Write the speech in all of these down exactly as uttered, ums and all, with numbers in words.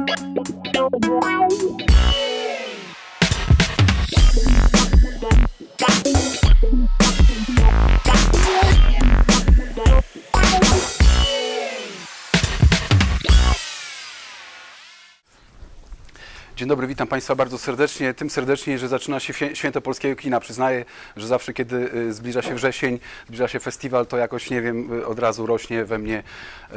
Dzień dobry, witam Państwa bardzo serdecznie. Tym serdeczniej, że zaczyna się Święto Polskiego Kina. Przyznaję, że zawsze, kiedy zbliża się wrzesień, zbliża się festiwal, to jakoś, nie wiem, od razu rośnie we mnie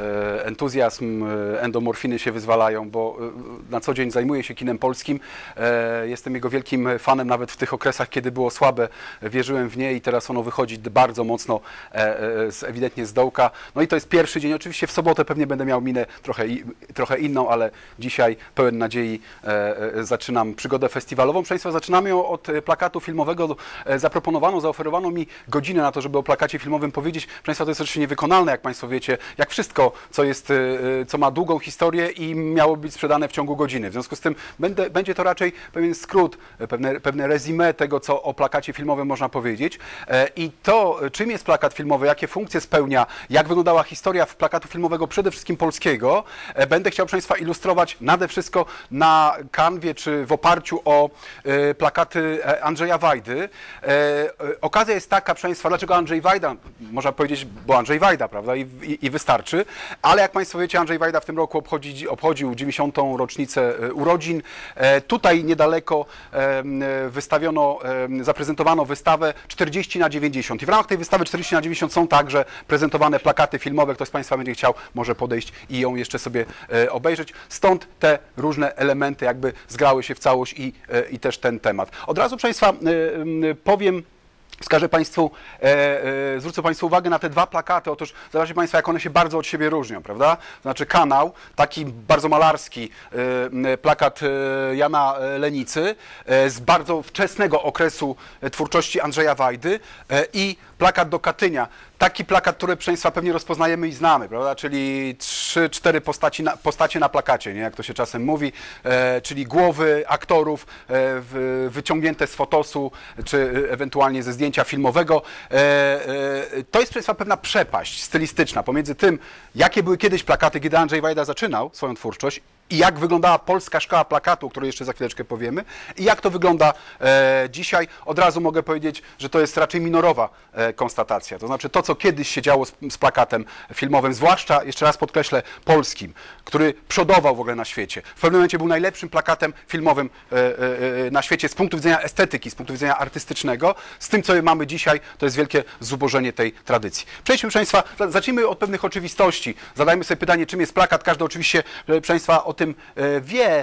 entuzjazm, endomorfiny się wyzwalają, bo na co dzień zajmuję się kinem polskim. Jestem jego wielkim fanem, nawet w tych okresach, kiedy było słabe, wierzyłem w nie i teraz ono wychodzi bardzo mocno, ewidentnie z dołka. No i to jest pierwszy dzień. Oczywiście w sobotę pewnie będę miał minę trochę, trochę inną, ale dzisiaj pełen nadziei zaczynam przygodę festiwalową. Proszę Państwa, zaczynamy ją od plakatu filmowego. Zaproponowano, zaoferowano mi godzinę na to, żeby o plakacie filmowym powiedzieć. Proszę Państwa, to jest oczywiście niewykonalne, jak Państwo wiecie, jak wszystko, co jest, co ma długą historię i miało być sprzedane w ciągu godziny. W związku z tym będę, będzie to raczej pewien skrót, pewne, pewne resume tego, co o plakacie filmowym można powiedzieć. I to, czym jest plakat filmowy, jakie funkcje spełnia, jak wyglądała historia plakatu filmowego, przede wszystkim polskiego, będę chciał, proszę Państwa, ilustrować nade wszystko na kanwie, czy w oparciu o e, plakaty Andrzeja Wajdy. E, okazja jest taka, proszę Państwa, dlaczego Andrzej Wajda? Można powiedzieć, bo Andrzej Wajda, prawda, I, i, i wystarczy. Ale jak Państwo wiecie, Andrzej Wajda w tym roku obchodzi, obchodził dziewięćdziesiątą rocznicę urodzin. E, tutaj niedaleko e, wystawiono, e, zaprezentowano wystawę czterdzieści na dziewięćdziesiąt. I w ramach tej wystawy czterdzieści na dziewięćdziesiąt są także prezentowane plakaty filmowe. Ktoś z Państwa będzie chciał, może podejść i ją jeszcze sobie e, obejrzeć. Stąd te różne elementy jakby zgrały się w całość i, i też ten temat. Od razu, proszę Państwa, powiem, wskażę Państwu, e, e, zwrócę Państwu uwagę na te dwa plakaty. Otóż zobaczcie Państwo, jak one się bardzo od siebie różnią, prawda? Znaczy kanał, taki bardzo malarski e, plakat e, Jana Lenicy e, z bardzo wczesnego okresu twórczości Andrzeja Wajdy e, i plakat do Katynia. Taki plakat, który, proszę Państwa, pewnie rozpoznajemy i znamy, prawda? Czyli trzy, cztery postaci na, postacie na plakacie, nie? Jak to się czasem mówi, e, czyli głowy aktorów e, w, wyciągnięte z fotosu, czy ewentualnie ze zdjęcia filmowego. E, e, to jest, proszę Państwa, pewna przepaść stylistyczna pomiędzy tym, jakie były kiedyś plakaty, kiedy Andrzej Wajda zaczynał swoją twórczość, i jak wyglądała polska szkoła plakatu, o której jeszcze za chwileczkę powiemy, i jak to wygląda e, dzisiaj. Od razu mogę powiedzieć, że to jest raczej minorowa e, konstatacja. To znaczy to, co kiedyś się działo z, z plakatem filmowym, zwłaszcza, jeszcze raz podkreślę, polskim, który przodował w ogóle na świecie. W pewnym momencie był najlepszym plakatem filmowym e, e, na świecie z punktu widzenia estetyki, z punktu widzenia artystycznego. Z tym, co mamy dzisiaj, to jest wielkie zubożenie tej tradycji. Przejdźmy, proszę Państwa, zacznijmy od pewnych oczywistości. Zadajmy sobie pytanie, czym jest plakat. Każdy oczywiście, proszę Państwa, o tym wie,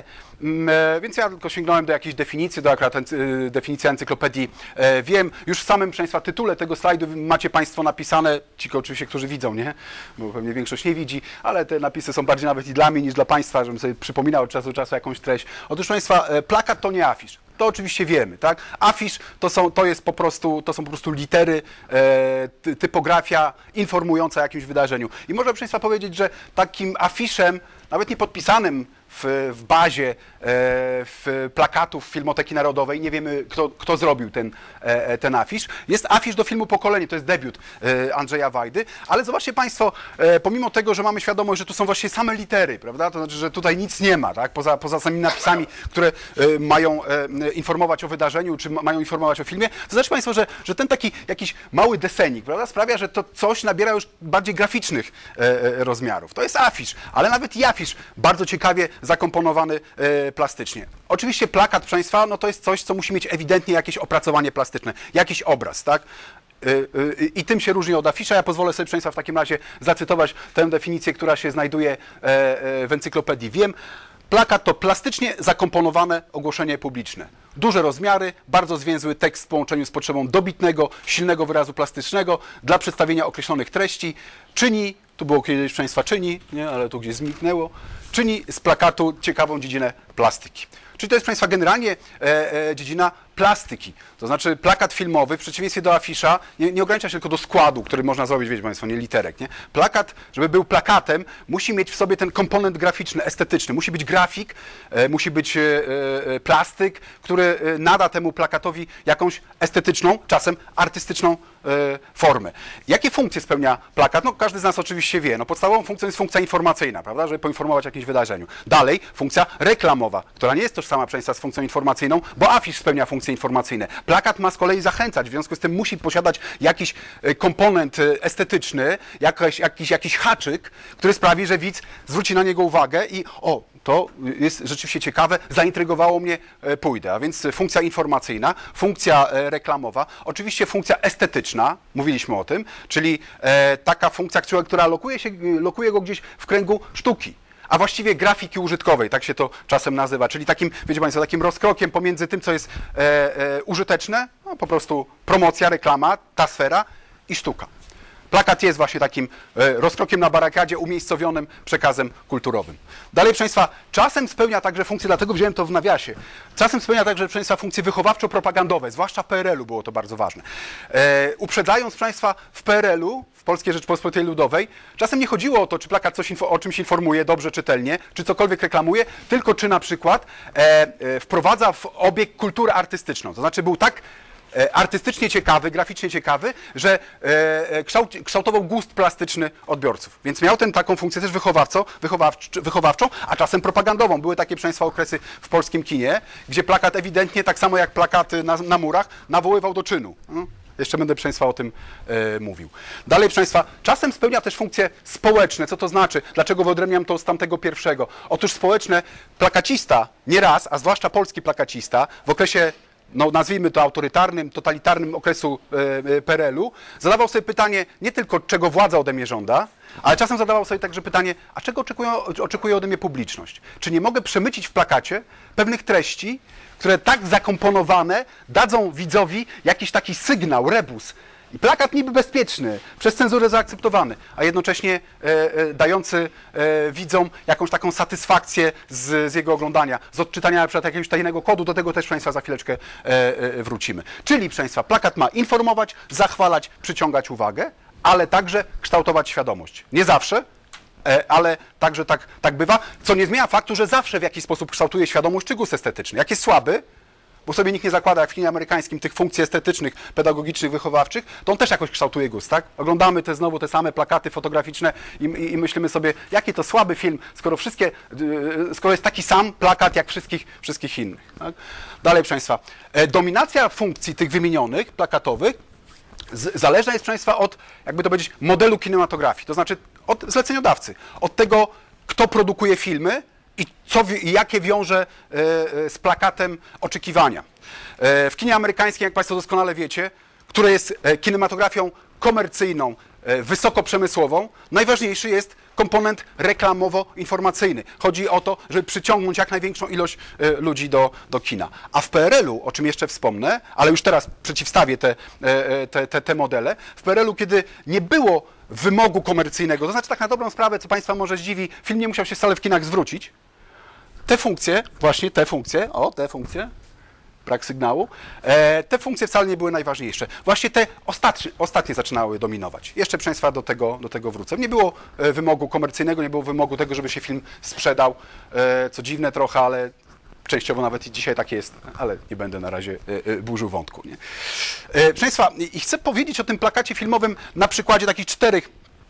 więc ja tylko sięgnąłem do jakiejś definicji, do akurat definicji encyklopedii wiem. Już w samym, proszę Państwa, tytule tego slajdu macie Państwo napisane, ci oczywiście, którzy widzą, nie? Bo pewnie większość nie widzi, ale te napisy są bardziej nawet i dla mnie niż dla Państwa, żebym sobie przypominał od czasu do czasu jakąś treść. Otóż, proszę Państwa, plakat to nie afisz. To oczywiście wiemy, tak? Afisz to, są, to, jest po prostu, to są po prostu litery, e, typografia informująca o jakimś wydarzeniu. I można, proszę Państwa, powiedzieć, że takim afiszem, nawet nie podpisanym w, w bazie e, w plakatów Filmoteki Narodowej, nie wiemy, kto, kto zrobił ten, e, ten afisz. Jest afisz do filmu Pokolenie, to jest debiut e, Andrzeja Wajdy, ale zobaczcie Państwo, e, pomimo tego, że mamy świadomość, że tu są właśnie same litery, prawda? To znaczy, że tutaj nic nie ma, tak? Poza, poza samymi napisami, które e, mają e, informować o wydarzeniu, czy mają informować o filmie, to zobaczcie Państwo, że, że ten taki jakiś mały desenik, prawda? Sprawia, że to coś nabiera już bardziej graficznych e, e, rozmiarów. To jest afisz, ale nawet i afisz bardzo ciekawie zakomponowany e, plastycznie. Oczywiście plakat, proszę Państwa, no to jest coś, co musi mieć ewidentnie jakieś opracowanie plastyczne, jakiś obraz, tak? E, e, I tym się różni od afisza. Ja pozwolę sobie, proszę Państwa, w takim razie zacytować tę definicję, która się znajduje e, e, w encyklopedii wiem. Plakat to plastycznie zakomponowane ogłoszenie publiczne. Duże rozmiary, bardzo zwięzły tekst w połączeniu z potrzebą dobitnego, silnego wyrazu plastycznego dla przedstawienia określonych treści. Czyni, tu było kiedyś, proszę Państwa, czyni, nie, ale tu gdzieś zniknęło, czyni z plakatu ciekawą dziedzinę plastyki. Czyli to jest, Państwa, generalnie e, e, dziedzina plastyki. To znaczy plakat filmowy, w przeciwieństwie do afisza, nie, nie ogranicza się tylko do składu, który można zrobić, wiecie Państwo, nie literek. Nie? Plakat, żeby był plakatem, musi mieć w sobie ten komponent graficzny, estetyczny. Musi być grafik, e, musi być e, e, plastyk, który e, nada temu plakatowi jakąś estetyczną, czasem artystyczną e, formę. Jakie funkcje spełnia plakat? No każdy z nas oczywiście wie. No, podstawową funkcją jest funkcja informacyjna, prawda, żeby poinformować o jakimś wydarzeniu. Dalej funkcja reklamowa, która nie jest tożsama Państwa z funkcją informacyjną, bo afisz spełnia funkcje informacyjne. Plakat ma z kolei zachęcać, w związku z tym musi posiadać jakiś komponent estetyczny, jakiś, jakiś, jakiś haczyk, który sprawi, że widz zwróci na niego uwagę i o, to jest rzeczywiście ciekawe, zaintrygowało mnie, pójdę. A więc funkcja informacyjna, funkcja reklamowa, oczywiście funkcja estetyczna, mówiliśmy o tym, czyli taka funkcja, która lokuje, się, lokuje go gdzieś w kręgu sztuki. A właściwie grafiki użytkowej, tak się to czasem nazywa, czyli takim, wiecie Państwo, takim rozkrokiem pomiędzy tym, co jest e, e, użyteczne, no, po prostu promocja, reklama, ta sfera i sztuka. Plakat jest właśnie takim e, rozkrokiem na barakadzie, umiejscowionym przekazem kulturowym. Dalej, proszę Państwa, czasem spełnia także funkcje, dlatego wziąłem to w nawiasie, czasem spełnia także, proszę Państwa, funkcje wychowawczo-propagandowe, zwłaszcza w P R L u było to bardzo ważne. E, uprzedzając, proszę Państwa, w P R L u, w Polskiej Rzeczypospolitej Ludowej, czasem nie chodziło o to, czy plakat coś o czymś informuje dobrze, czytelnie, czy cokolwiek reklamuje, tylko czy na przykład e, e, wprowadza w obieg kulturę artystyczną. To znaczy był tak artystycznie ciekawy, graficznie ciekawy, że e, kształt, kształtował gust plastyczny odbiorców. Więc miał ten taką funkcję też wychowawcą, wychowawcz, wychowawczą, a czasem propagandową. Były takie, proszę Państwa, okresy w polskim kinie, gdzie plakat ewidentnie, tak samo jak plakaty na, na murach, nawoływał do czynu. Hmm? Jeszcze będę, proszę Państwa, o tym e, mówił. Dalej, proszę Państwa, czasem spełnia też funkcje społeczne. Co to znaczy? Dlaczego wyodrębniam to z tamtego pierwszego? Otóż społeczne, plakacista nieraz, a zwłaszcza polski plakacista, w okresie, no nazwijmy to autorytarnym, totalitarnym okresu e, P R L u, zadawał sobie pytanie nie tylko, czego władza ode mnie żąda, ale czasem zadawał sobie także pytanie, a czego oczekują, oczekuje ode mnie publiczność? Czy nie mogę przemycić w plakacie pewnych treści, które tak zakomponowane dadzą widzowi jakiś taki sygnał, rebus. I plakat niby bezpieczny, przez cenzurę zaakceptowany, a jednocześnie e, e, dający e, widzom jakąś taką satysfakcję z, z jego oglądania, z odczytania na przykład jakiegoś tajnego kodu, do tego też, proszę Państwa, za chwileczkę e, e, wrócimy. Czyli, proszę Państwa, plakat ma informować, zachwalać, przyciągać uwagę, ale także kształtować świadomość. Nie zawsze, e, ale także tak, tak bywa, co nie zmienia faktu, że zawsze w jakiś sposób kształtuje świadomość czy gust estetyczny. Jak jest słaby, bo sobie nikt nie zakłada, jak w kinie amerykańskim, tych funkcji estetycznych, pedagogicznych, wychowawczych, to on też jakoś kształtuje gust, tak? Oglądamy te znowu te same plakaty fotograficzne i, i, i myślimy sobie, jaki to słaby film, skoro wszystkie, yy, skoro jest taki sam plakat jak wszystkich, wszystkich innych. Tak? Dalej, proszę Państwa, e, dominacja funkcji tych wymienionych, plakatowych, z, zależna jest, proszę Państwa, od, jakby to powiedzieć, modelu kinematografii, to znaczy od zleceniodawcy, od tego, kto produkuje filmy, i co, jakie wiąże z plakatem oczekiwania. W kinie amerykańskim, jak Państwo doskonale wiecie, które jest kinematografią komercyjną, wysokoprzemysłową, najważniejszy jest komponent reklamowo-informacyjny. Chodzi o to, żeby przyciągnąć jak największą ilość ludzi do, do kina. A w P R L u, o czym jeszcze wspomnę, ale już teraz przeciwstawię te, te, te, te modele, w P R L u, kiedy nie było wymogu komercyjnego, to znaczy tak na dobrą sprawę, co Państwa może zdziwi, film nie musiał się wcale w kinach zwrócić, te funkcje, właśnie te funkcje, o te funkcje, brak sygnału, e, te funkcje wcale nie były najważniejsze. Właśnie te ostatnie, ostatnie zaczynały dominować. Jeszcze, proszę Państwa, do tego, do tego wrócę. Nie było e, wymogu komercyjnego, nie było wymogu tego, żeby się film sprzedał, e, co dziwne trochę, ale częściowo nawet i dzisiaj tak jest, ale nie będę na razie e, e, burzył wątku. Nie? E, proszę Państwa, i chcę powiedzieć o tym plakacie filmowym na przykładzie takich czterech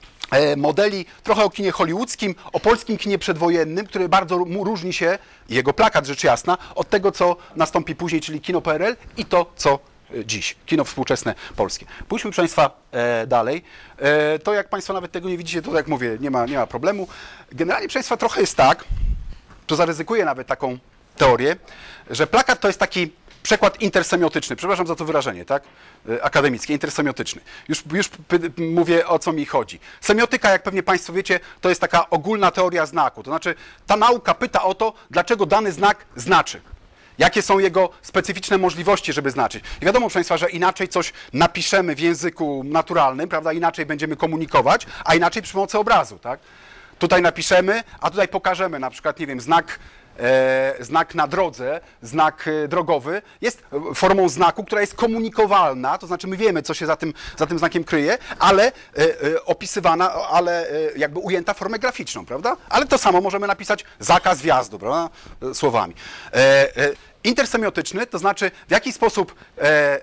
modeli, trochę o kinie hollywoodzkim, o polskim kinie przedwojennym, który bardzo różni się, jego plakat rzecz jasna, od tego, co nastąpi później, czyli kino P R L i to, co dziś, kino współczesne polskie. Pójdźmy, proszę Państwa, e, dalej. E, to, jak Państwo nawet tego nie widzicie, to jak mówię, nie ma, nie ma problemu. Generalnie, proszę Państwa, trochę jest tak, to zaryzykuję nawet taką teorię, że plakat to jest taki przekład intersemiotyczny, przepraszam za to wyrażenie, tak? Akademickie, intersemiotyczny. Już, już mówię, o co mi chodzi. Semiotyka, jak pewnie Państwo wiecie, to jest taka ogólna teoria znaku. To znaczy, ta nauka pyta o to, dlaczego dany znak znaczy. Jakie są jego specyficzne możliwości, żeby znaczyć. I wiadomo, proszę Państwa, że inaczej coś napiszemy w języku naturalnym, prawda? Inaczej będziemy komunikować, a inaczej przy pomocy obrazu, tak? Tutaj napiszemy, a tutaj pokażemy na przykład, nie wiem, znak e, znak na drodze, znak e, drogowy, jest formą znaku, która jest komunikowalna, to znaczy my wiemy, co się za tym, za tym znakiem kryje, ale e, e, opisywana, ale e, jakby ujęta w formę graficzną, prawda? Ale to samo możemy napisać zakaz wjazdu, prawda? E, słowami. E, e, intersemiotyczny, to znaczy w jaki sposób e, e,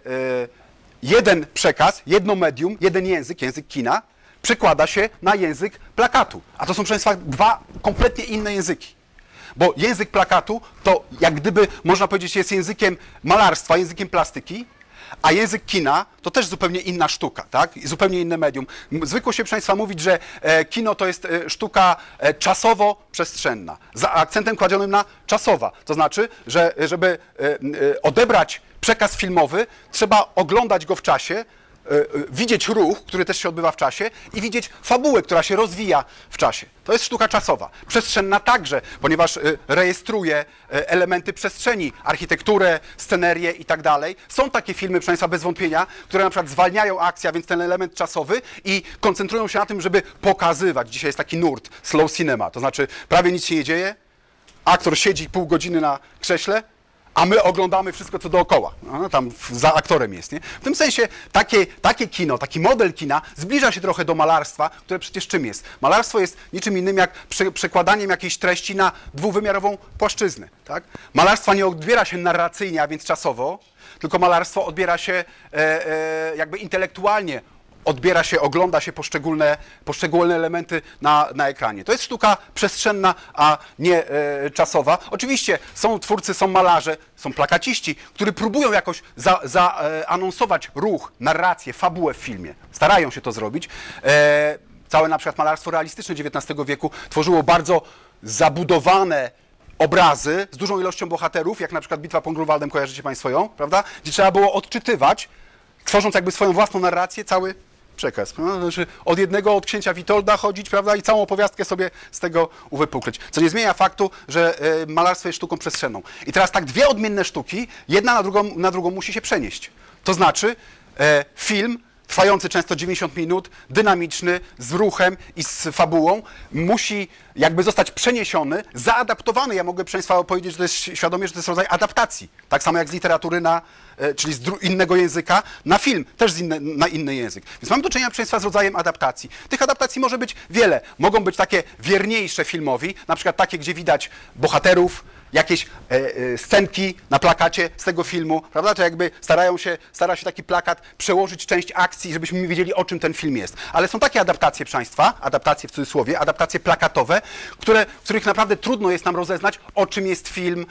jeden przekaz, jedno medium, jeden język, język kina, przekłada się na język plakatu. A to są, proszę Państwa, dwa kompletnie inne języki. Bo język plakatu to jak gdyby, można powiedzieć, jest językiem malarstwa, językiem plastyki, a język kina to też zupełnie inna sztuka, tak? I zupełnie inne medium. Zwykło się, proszę Państwa, mówić, że e, kino to jest e, sztuka e, czasowo-przestrzenna, z akcentem kładzionym na czasowa. To znaczy, że żeby e, e, odebrać przekaz filmowy, trzeba oglądać go w czasie, widzieć ruch, który też się odbywa w czasie i widzieć fabułę, która się rozwija w czasie. To jest sztuka czasowa. Przestrzenna także, ponieważ rejestruje elementy przestrzeni, architekturę, scenerię i tak dalej. Są takie filmy, proszę Państwa, bez wątpienia, które na przykład zwalniają akcję, a więc ten element czasowy i koncentrują się na tym, żeby pokazywać. Dzisiaj jest taki nurt, slow cinema, to znaczy prawie nic się nie dzieje, aktor siedzi pół godziny na krześle, a my oglądamy wszystko, co dookoła. No, tam za aktorem jest, nie? W tym sensie takie, takie kino, taki model kina zbliża się trochę do malarstwa, które przecież czym jest? Malarstwo jest niczym innym jak prze, przekładaniem jakiejś treści na dwuwymiarową płaszczyznę, tak? Malarstwa nie odbiera się narracyjnie, a więc czasowo, tylko malarstwo odbiera się e, e, jakby intelektualnie, odbiera się, ogląda się poszczególne, poszczególne elementy na, na ekranie. To jest sztuka przestrzenna, a nie e, czasowa. Oczywiście są twórcy, są malarze, są plakaciści, którzy próbują jakoś zaanonsować za, e, ruch, narrację, fabułę w filmie. Starają się to zrobić. E, całe na przykład malarstwo realistyczne dziewiętnastego wieku tworzyło bardzo zabudowane obrazy z dużą ilością bohaterów, jak na przykład Bitwa pod Grunwaldem, kojarzycie Państwo ją, prawda? Gdzie trzeba było odczytywać, tworząc jakby swoją własną narrację, cały przekaz. No, znaczy od jednego, od księcia Witolda chodzić, prawda, i całą opowiastkę sobie z tego uwypuklić. Co nie zmienia faktu, że y, malarstwo jest sztuką przestrzenną. I teraz tak dwie odmienne sztuki, jedna na drugą, na drugą musi się przenieść. To znaczy y, film trwający często dziewięćdziesiąt minut, dynamiczny, z ruchem i z fabułą, musi jakby zostać przeniesiony, zaadaptowany. Ja mogę Państwu powiedzieć, że to jest świadomie, że to jest rodzaj adaptacji. Tak samo jak z literatury na, czyli z innego języka na film, też z inne, na inny język. Więc mamy do czynienia, proszę Państwa, z rodzajem adaptacji. Tych adaptacji może być wiele. Mogą być takie wierniejsze filmowi, na przykład takie, gdzie widać bohaterów, jakieś e, e, scenki na plakacie z tego filmu, prawda? To jakby starają się, stara się taki plakat przełożyć część akcji, żebyśmy wiedzieli, o czym ten film jest. Ale są takie adaptacje, proszę Państwa, adaptacje w cudzysłowie, adaptacje plakatowe, które, w których naprawdę trudno jest nam rozeznać, o czym jest film,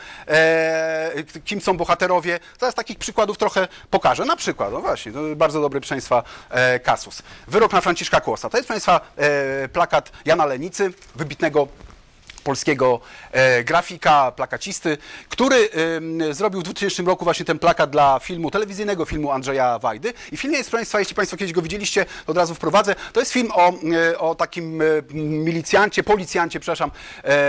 e, kim są bohaterowie. Zaraz takich przykładów trochę pokażę. Na przykład, no właśnie, to bardzo dobry, proszę Państwa, e, kasus. Wyrok na Franciszka Kłosa. To jest, proszę Państwa, e, plakat Jana Lenicy, wybitnego polskiego e, grafika, plakacisty, który e, zrobił w dwutysięcznym roku właśnie ten plakat dla filmu, telewizyjnego filmu Andrzeja Wajdy. I film jest, proszę Państwa, jeśli Państwo kiedyś go widzieliście, to od razu wprowadzę. To jest film o, e, o takim e, milicjancie, policjancie, przepraszam, e, e,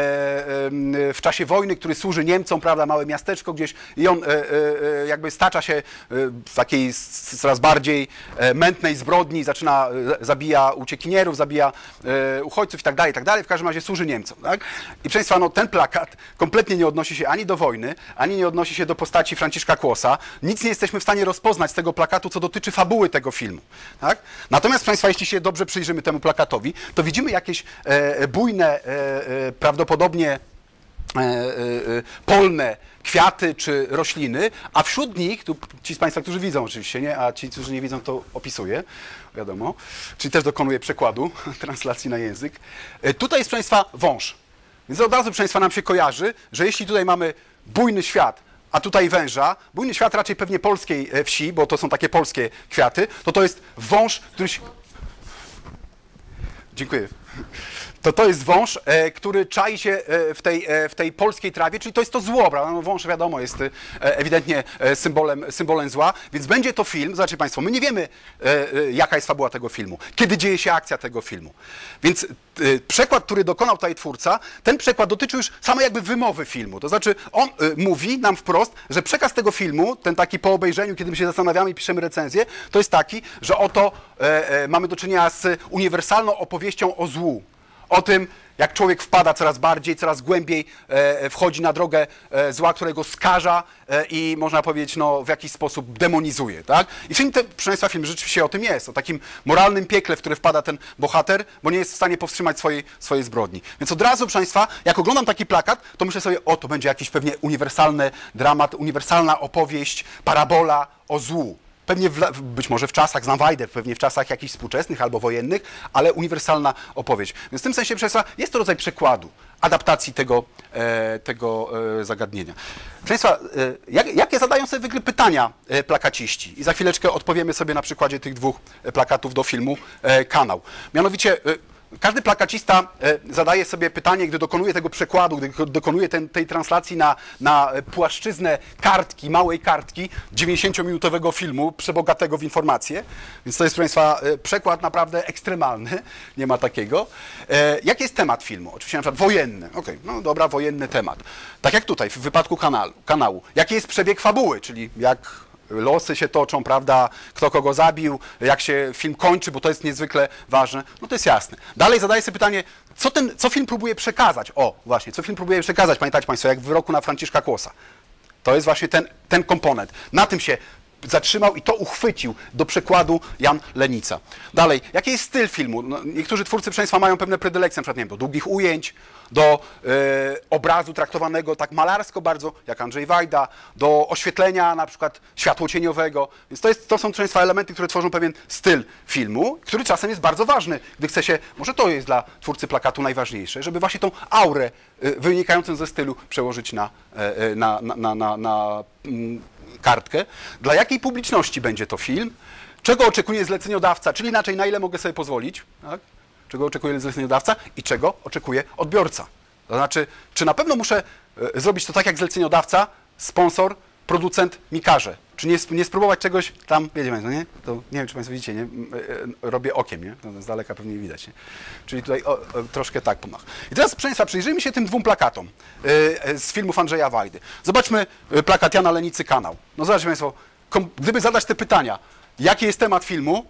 w czasie wojny, który służy Niemcom, prawda, małe miasteczko gdzieś i on e, e, jakby stacza się w takiej coraz bardziej e, mętnej zbrodni, zaczyna, e, zabija uciekinierów, zabija e, uchodźców i tak dalej, i tak dalej. W każdym razie służy Niemcom, tak? I proszę Państwa, no, ten plakat kompletnie nie odnosi się ani do wojny, ani nie odnosi się do postaci Franciszka Kłosa. Nic nie jesteśmy w stanie rozpoznać z tego plakatu, co dotyczy fabuły tego filmu. Tak? Natomiast, proszę Państwa, jeśli się dobrze przyjrzymy temu plakatowi, to widzimy jakieś e, bujne, e, e, prawdopodobnie e, e, polne kwiaty czy rośliny, a wśród nich, tu ci z Państwa, którzy widzą oczywiście, nie? A ci, którzy nie widzą, to opisuję, wiadomo, czyli też dokonuję przekładu, translacji na język. E, tutaj jest, proszę Państwa, wąż. Więc od razu, proszę Państwa, nam się kojarzy, że jeśli tutaj mamy bujny świat, a tutaj węża, bujny świat raczej pewnie polskiej wsi, bo to są takie polskie kwiaty, to to jest wąż, który się... Dziękuję. To to jest wąż, e, który czai się e, w, tej, e, w tej polskiej trawie, czyli to jest to zło, prawda? No, wąż, wiadomo, jest e, ewidentnie e, symbolem, symbolem zła, więc będzie to film, zobaczcie Państwo, my nie wiemy, e, e, jaka jest fabuła tego filmu, kiedy dzieje się akcja tego filmu. Więc e, przekład, który dokonał tutaj twórca, ten przekład dotyczy już samej jakby wymowy filmu, to znaczy on e, mówi nam wprost, że przekaz tego filmu, ten taki po obejrzeniu, kiedy my się zastanawiamy i piszemy recenzję, to jest taki, że oto e, e, mamy do czynienia z uniwersalną opowieścią o złu. o tym, jak człowiek wpada coraz bardziej, coraz głębiej, e, wchodzi na drogę e, zła, którego skaża e, i można powiedzieć, no, w jakiś sposób demonizuje, tak? I film, ten, proszę Państwa, film rzeczywiście o tym jest, o takim moralnym piekle, w które wpada ten bohater, bo nie jest w stanie powstrzymać swojej, swojej zbrodni. Więc od razu, proszę Państwa, jak oglądam taki plakat, to myślę sobie, o, to będzie jakiś pewnie uniwersalny dramat, uniwersalna opowieść, parabola o złu. Pewnie w, być może w czasach, znam Wajdę, pewnie w czasach jakichś współczesnych albo wojennych, ale uniwersalna opowieść. Więc w tym sensie, proszę Państwa, jest to rodzaj przekładu, adaptacji tego, e, tego e, zagadnienia. Proszę Państwa, e, jak, jakie zadają sobie zwykle pytania e, plakaciści? I za chwileczkę odpowiemy sobie na przykładzie tych dwóch plakatów do filmu e, Kanał. Mianowicie, e, każdy plakacista zadaje sobie pytanie, gdy dokonuje tego przekładu, gdy dokonuje ten, tej translacji na, na płaszczyznę kartki, małej kartki, dziewięćdziesięciominutowego filmu, przebogatego w informacje. Więc to jest, proszę Państwa, przekład naprawdę ekstremalny, nie ma takiego. Jaki jest temat filmu? Oczywiście na przykład wojenny. Okej, okay, no dobra, wojenny temat. Tak jak tutaj, w wypadku kanału. kanału. Jaki jest przebieg fabuły, czyli jak losy się toczą, prawda, kto kogo zabił, jak się film kończy, bo to jest niezwykle ważne, no to jest jasne. Dalej zadaję sobie pytanie, co, ten, co film próbuje przekazać? O, właśnie, co film próbuje przekazać, pamiętacie Państwo, jak w wyroku na Franciszka Kłosa. To jest właśnie ten, ten komponent. Na tym się zatrzymał i to uchwycił do przekładu Jan Lenica. Dalej, jaki jest styl filmu? No, niektórzy twórcy, proszę Państwa, mają pewne predylekcje, na przykład, nie wiem, do długich ujęć, do e, obrazu traktowanego tak malarsko bardzo, jak Andrzej Wajda, do oświetlenia na przykład światłocieniowego. Więc to, jest, to są, proszę Państwa, elementy, które tworzą pewien styl filmu, który czasem jest bardzo ważny, gdy chce się, może to jest dla twórcy plakatu najważniejsze, żeby właśnie tą aurę e, wynikającą ze stylu przełożyć na, e, na, na, na, na, na mm, kartkę. Dla jakiej publiczności będzie to film? Czego oczekuje zleceniodawca? Czyli inaczej, na ile mogę sobie pozwolić? Tak? Czego oczekuje zleceniodawca i czego oczekuje odbiorca? To znaczy, czy na pewno muszę e, zrobić to tak jak zleceniodawca, sponsor, producent mi każe? Czy nie, nie spróbować czegoś tam, wiecie Państwo, nie? To nie wiem, czy Państwo widzicie, nie? Robię okiem, nie? To z daleka pewnie widać, nie? Czyli tutaj o, o, troszkę tak pomach. I teraz, proszę Państwa, przyjrzyjmy się tym dwóm plakatom yy, z filmów Andrzeja Wajdy. Zobaczmy plakat Jana Lenicy Kanał. No zobaczcie Państwo, gdyby zadać te pytania, jaki jest temat filmu,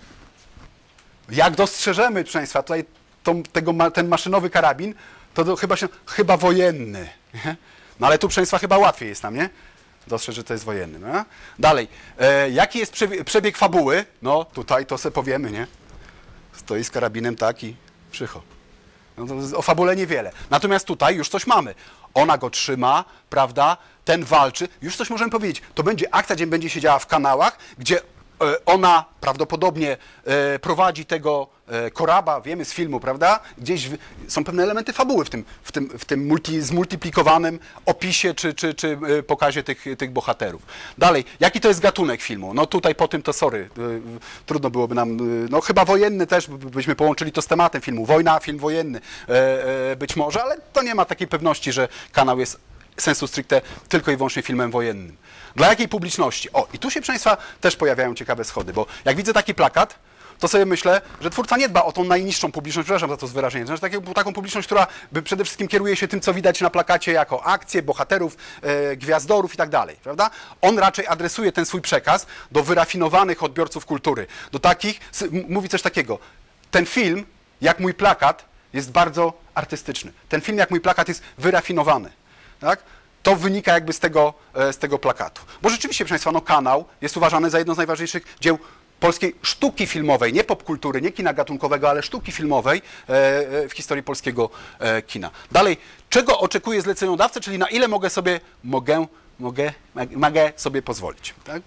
jak dostrzeżemy, proszę Państwa, tutaj tą, tego, ten maszynowy karabin, to, to chyba, się, chyba wojenny, nie? No ale tu, proszę Państwa, chyba łatwiej jest nam, nie? Dostrzec, że to jest wojenny. No? Dalej, e, jaki jest przebieg, przebieg fabuły? No tutaj to sobie powiemy, nie? Stoi z karabinem taki, przycho. No to o fabule niewiele. Natomiast tutaj już coś mamy. Ona go trzyma, prawda? Ten walczy. Już coś możemy powiedzieć. To będzie akcja, gdzie będzie się działa w kanałach, gdzie e, ona prawdopodobnie e, prowadzi tego e, koraba, wiemy z filmu, prawda? Gdzieś w, są pewne elementy fabuły w tym, w tym, w tym multi, zmultiplikowanym opisie czy, czy, czy e, pokazie tych, tych bohaterów. Dalej, jaki to jest gatunek filmu? No tutaj po tym to sorry, e, trudno byłoby nam, e, no chyba wojenny też, byśmy połączyli to z tematem filmu. Wojna, film wojenny e, e, być może, ale to nie ma takiej pewności, że kanał jest sensu stricte tylko i wyłącznie filmem wojennym. Dla jakiej publiczności? O, i tu się, proszę Państwa, też pojawiają ciekawe schody, bo jak widzę taki plakat, to sobie myślę, że twórca nie dba o tą najniższą publiczność, przepraszam za to wyrażenie, znaczy taką, taką publiczność, która by przede wszystkim kieruje się tym, co widać na plakacie jako akcje, bohaterów, e, gwiazdorów i tak dalej, prawda? On raczej adresuje ten swój przekaz do wyrafinowanych odbiorców kultury, do takich, mówi coś takiego, ten film, jak mój plakat, jest bardzo artystyczny. Ten film, jak mój plakat, jest wyrafinowany. Tak? To wynika jakby z tego, z tego plakatu. Bo rzeczywiście, proszę Państwa, no, Kanał jest uważany za jedno z najważniejszych dzieł polskiej sztuki filmowej, nie popkultury, nie kina gatunkowego, ale sztuki filmowej w historii polskiego kina. Dalej, czego oczekuje zleceniodawca, czyli na ile mogę sobie, mogę, mogę, mogę sobie pozwolić. Tak?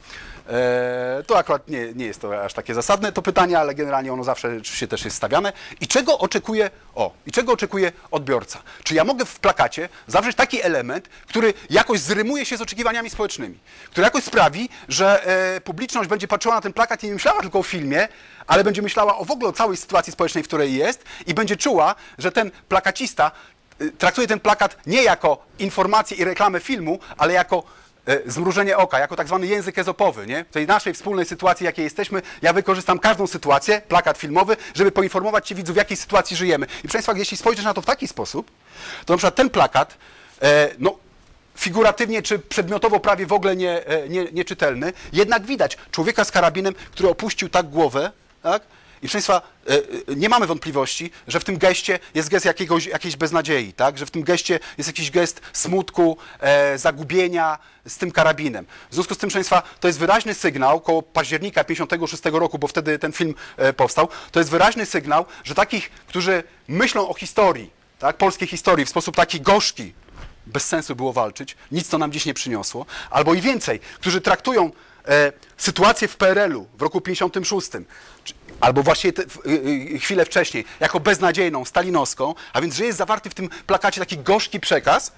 E, to akurat nie, nie jest to aż takie zasadne to pytanie, ale generalnie ono zawsze oczywiście też jest stawiane. I czego oczekuje, o, i czego oczekuje odbiorca? Czy ja mogę w plakacie zawrzeć taki element, który jakoś zrymuje się z oczekiwaniami społecznymi, który jakoś sprawi, że e, publiczność będzie patrzyła na ten plakat i nie myślała tylko o filmie, ale będzie myślała o w ogóle o całej sytuacji społecznej, w której jest i będzie czuła, że ten plakacista e, traktuje ten plakat nie jako informację i reklamę filmu, ale jako zmrużenie oka, jako tak zwany język ezopowy, nie? W tej naszej wspólnej sytuacji, jakiej jesteśmy, ja wykorzystam każdą sytuację, plakat filmowy, żeby poinformować Ci widzów, w jakiej sytuacji żyjemy. I proszę Państwa, jeśli spojrzysz na to w taki sposób, to na przykład ten plakat, e, no, figuratywnie czy przedmiotowo prawie w ogóle nie, nie, nieczytelny, jednak widać człowieka z karabinem, który opuścił tak głowę, tak? I proszę Państwa, nie mamy wątpliwości, że w tym geście jest gest jakiegoś, jakiejś beznadziei, tak? Że w tym geście jest jakiś gest smutku, e, zagubienia z tym karabinem. W związku z tym, proszę Państwa, to jest wyraźny sygnał, koło października pięćdziesiątego szóstego roku, bo wtedy ten film e, powstał, to jest wyraźny sygnał, że takich, którzy myślą o historii, tak? Polskiej historii w sposób taki gorzki, bez sensu było walczyć, nic to nam dziś nie przyniosło, albo i więcej, którzy traktują e, sytuację w P R L u w roku pięćdziesiątym szóstym, albo właśnie te, y, chwilę wcześniej, jako beznadziejną, stalinowską, a więc, że jest zawarty w tym plakacie taki gorzki przekaz,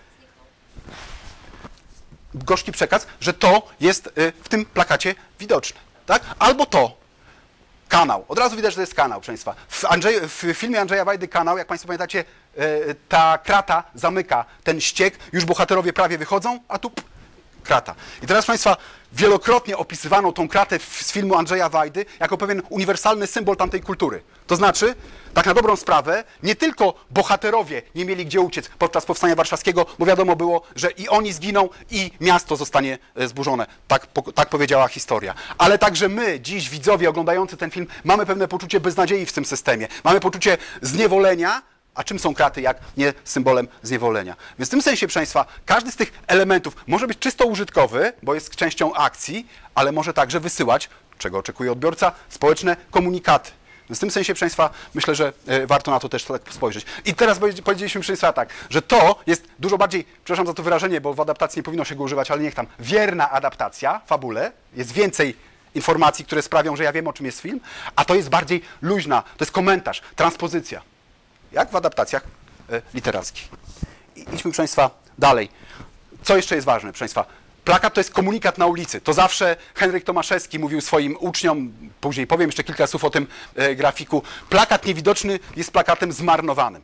gorzki przekaz, że to jest y, w tym plakacie widoczne, tak? Albo to, kanał. Od razu widać, że to jest kanał, proszę Państwa. W, Andrzej, w filmie Andrzeja Wajdy Kanał, jak Państwo pamiętacie, y, ta krata zamyka ten ściek, już bohaterowie prawie wychodzą, a tu p, krata. I teraz, proszę Państwa, wielokrotnie opisywano tą kratę z filmu Andrzeja Wajdy jako pewien uniwersalny symbol tamtej kultury. To znaczy, tak na dobrą sprawę, nie tylko bohaterowie nie mieli gdzie uciec podczas Powstania Warszawskiego, bo wiadomo było, że i oni zginą, i miasto zostanie zburzone. Tak, tak powiedziała historia. Ale także my, dziś widzowie oglądający ten film, mamy pewne poczucie beznadziei w tym systemie. Mamy poczucie zniewolenia. A czym są kraty, jak nie symbolem zniewolenia? Więc w tym sensie, proszę Państwa, każdy z tych elementów może być czysto użytkowy, bo jest częścią akcji, ale może także wysyłać, czego oczekuje odbiorca, społeczne komunikaty. Więc w tym sensie, proszę Państwa, myślę, że y, warto na to też tak spojrzeć. I teraz powiedzieliśmy, proszę Państwa, tak, że to jest dużo bardziej, przepraszam za to wyrażenie, bo w adaptacji nie powinno się go używać, ale niech tam, wierna adaptacja, fabule, jest więcej informacji, które sprawią, że ja wiem, o czym jest film, a to jest bardziej luźna, to jest komentarz, transpozycja. Jak w adaptacjach y, literackich. I idźmy, proszę Państwa, dalej. Co jeszcze jest ważne, proszę Państwa? Plakat to jest komunikat na ulicy. To zawsze Henryk Tomaszewski mówił swoim uczniom, później powiem jeszcze kilka słów o tym y, grafiku. Plakat niewidoczny jest plakatem zmarnowanym.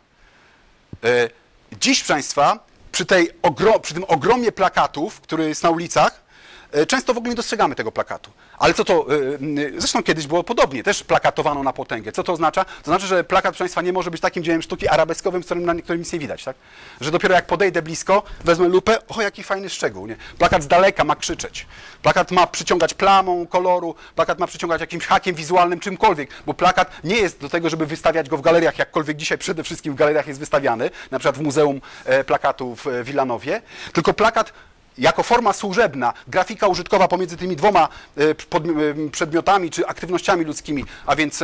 Y, dziś, proszę Państwa, przy, tej ogro, przy tym ogromie plakatów, który jest na ulicach, często w ogóle nie dostrzegamy tego plakatu. Ale co to, zresztą kiedyś było podobnie, też plakatowano na potęgę. Co to oznacza? To znaczy, że plakat, proszę Państwa, nie może być takim dziełem sztuki arabeskowym, z którym, na którym nic nie widać, tak? Że dopiero jak podejdę blisko, wezmę lupę, o jaki fajny szczegół, nie? Plakat z daleka ma krzyczeć. Plakat ma przyciągać plamą koloru, plakat ma przyciągać jakimś hakiem wizualnym, czymkolwiek, bo plakat nie jest do tego, żeby wystawiać go w galeriach, jakkolwiek dzisiaj przede wszystkim w galeriach jest wystawiany, na przykład w Muzeum Plakatu w Wilanowie, tylko plakat jako forma służebna, grafika użytkowa pomiędzy tymi dwoma przedmiotami czy aktywnościami ludzkimi, a więc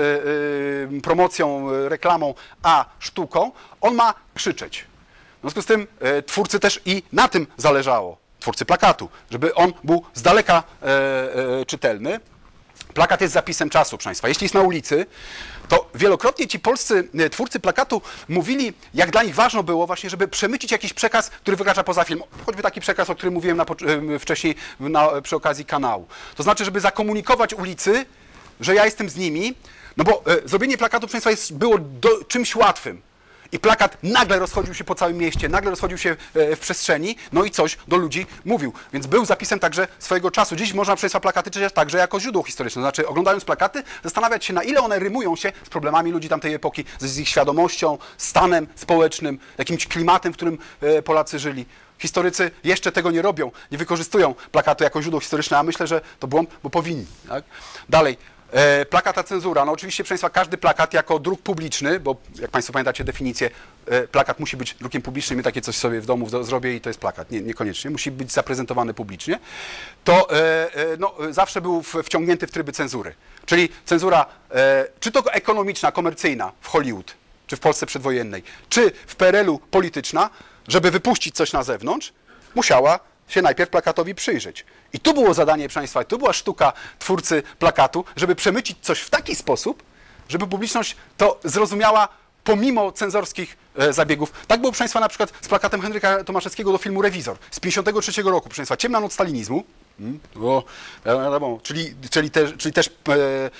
promocją, reklamą, a sztuką, on ma krzyczeć. W związku z tym twórcy też i na tym zależało, twórcy plakatu, żeby on był z daleka czytelny. Plakat jest zapisem czasu, proszę Państwa. Jeśli jest na ulicy, to wielokrotnie ci polscy twórcy plakatu mówili, jak dla nich ważne było właśnie, żeby przemycić jakiś przekaz, który wykracza poza film. Choćby taki przekaz, o którym mówiłem na, wcześniej na, przy okazji kanału. To znaczy, żeby zakomunikować ulicy, że ja jestem z nimi, no bo e, zrobienie plakatu, proszę Państwa, jest, było do, czymś łatwym. I plakat nagle rozchodził się po całym mieście, nagle rozchodził się w przestrzeni, no i coś do ludzi mówił. Więc był zapisem także swojego czasu. Dziś można, proszę Państwa, plakaty czytać także jako źródło historyczne. To znaczy, oglądając plakaty, zastanawiać się, na ile one rymują się z problemami ludzi tamtej epoki, z ich świadomością, stanem społecznym, jakimś klimatem, w którym Polacy żyli. Historycy jeszcze tego nie robią, nie wykorzystują plakatu jako źródło historyczne, a myślę, że to błąd, bo powinni. Tak? Dalej. E, plakata cenzura. No oczywiście, proszę Państwa, każdy plakat jako druk publiczny, bo jak Państwo pamiętacie definicję, e, plakat musi być drukiem publicznym, ja takie coś sobie w domu w, zrobię i to jest plakat. Nie, niekoniecznie. Musi być zaprezentowany publicznie. To e, e, no, zawsze był w, wciągnięty w tryby cenzury. Czyli cenzura, e, czy to ekonomiczna, komercyjna w Hollywood, czy w Polsce przedwojennej, czy w P R L u polityczna, żeby wypuścić coś na zewnątrz, musiała się najpierw plakatowi przyjrzeć. I tu było zadanie, proszę Państwa, tu była sztuka twórcy plakatu, żeby przemycić coś w taki sposób, żeby publiczność to zrozumiała pomimo cenzorskich e, zabiegów. Tak było, proszę Państwa, na przykład z plakatem Henryka Tomaszewskiego do filmu Rewizor z pięćdziesiątego trzeciego roku, proszę Państwa, Ciemna noc stalinizmu, hmm, o, wiadomo, czyli, czyli, te, czyli też e,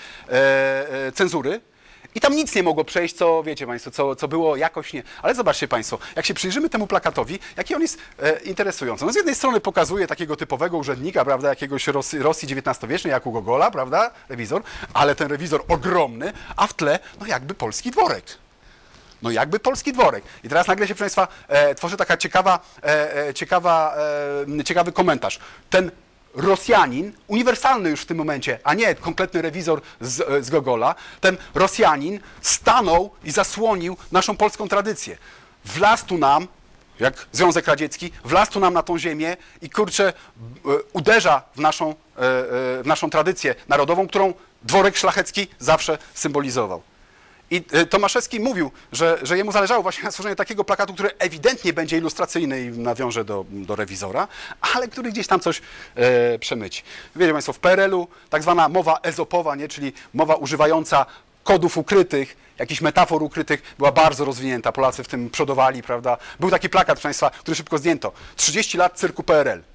e, e, cenzury. I tam nic nie mogło przejść, co wiecie Państwo, co, co było jakoś nie. Ale zobaczcie Państwo, jak się przyjrzymy temu plakatowi, jaki on jest e, interesujący. No z jednej strony pokazuje takiego typowego urzędnika, prawda, jakiegoś Rosji, Rosji dziewiętnastowiecznej, jak u Gogola, prawda, rewizor, ale ten rewizor ogromny, a w tle, no jakby polski dworek. No jakby polski dworek. I teraz nagle się, proszę Państwa, e, tworzy taka ciekawa, e, ciekawa, e, ciekawy komentarz. Ten Rosjanin, uniwersalny już w tym momencie, a nie konkretny rewizor z, z Gogola, ten Rosjanin stanął i zasłonił naszą polską tradycję. Wlazł tu nam, jak Związek Radziecki, wlazł tu nam na tą ziemię i kurczę, uderza w naszą, w naszą tradycję narodową, którą dworek szlachecki zawsze symbolizował. I Tomaszewski mówił, że, że jemu zależało właśnie na stworzeniu takiego plakatu, który ewidentnie będzie ilustracyjny i nawiąże do, do rewizora, ale który gdzieś tam coś e, przemyci. Wiecie Państwo, w P R L-u tak zwana mowa ezopowa, nie? Czyli mowa używająca kodów ukrytych, jakichś metafor ukrytych, była bardzo rozwinięta. Polacy w tym przodowali, prawda? Był taki plakat, proszę Państwa, który szybko zdjęto. trzydzieści lat cyrku P R L.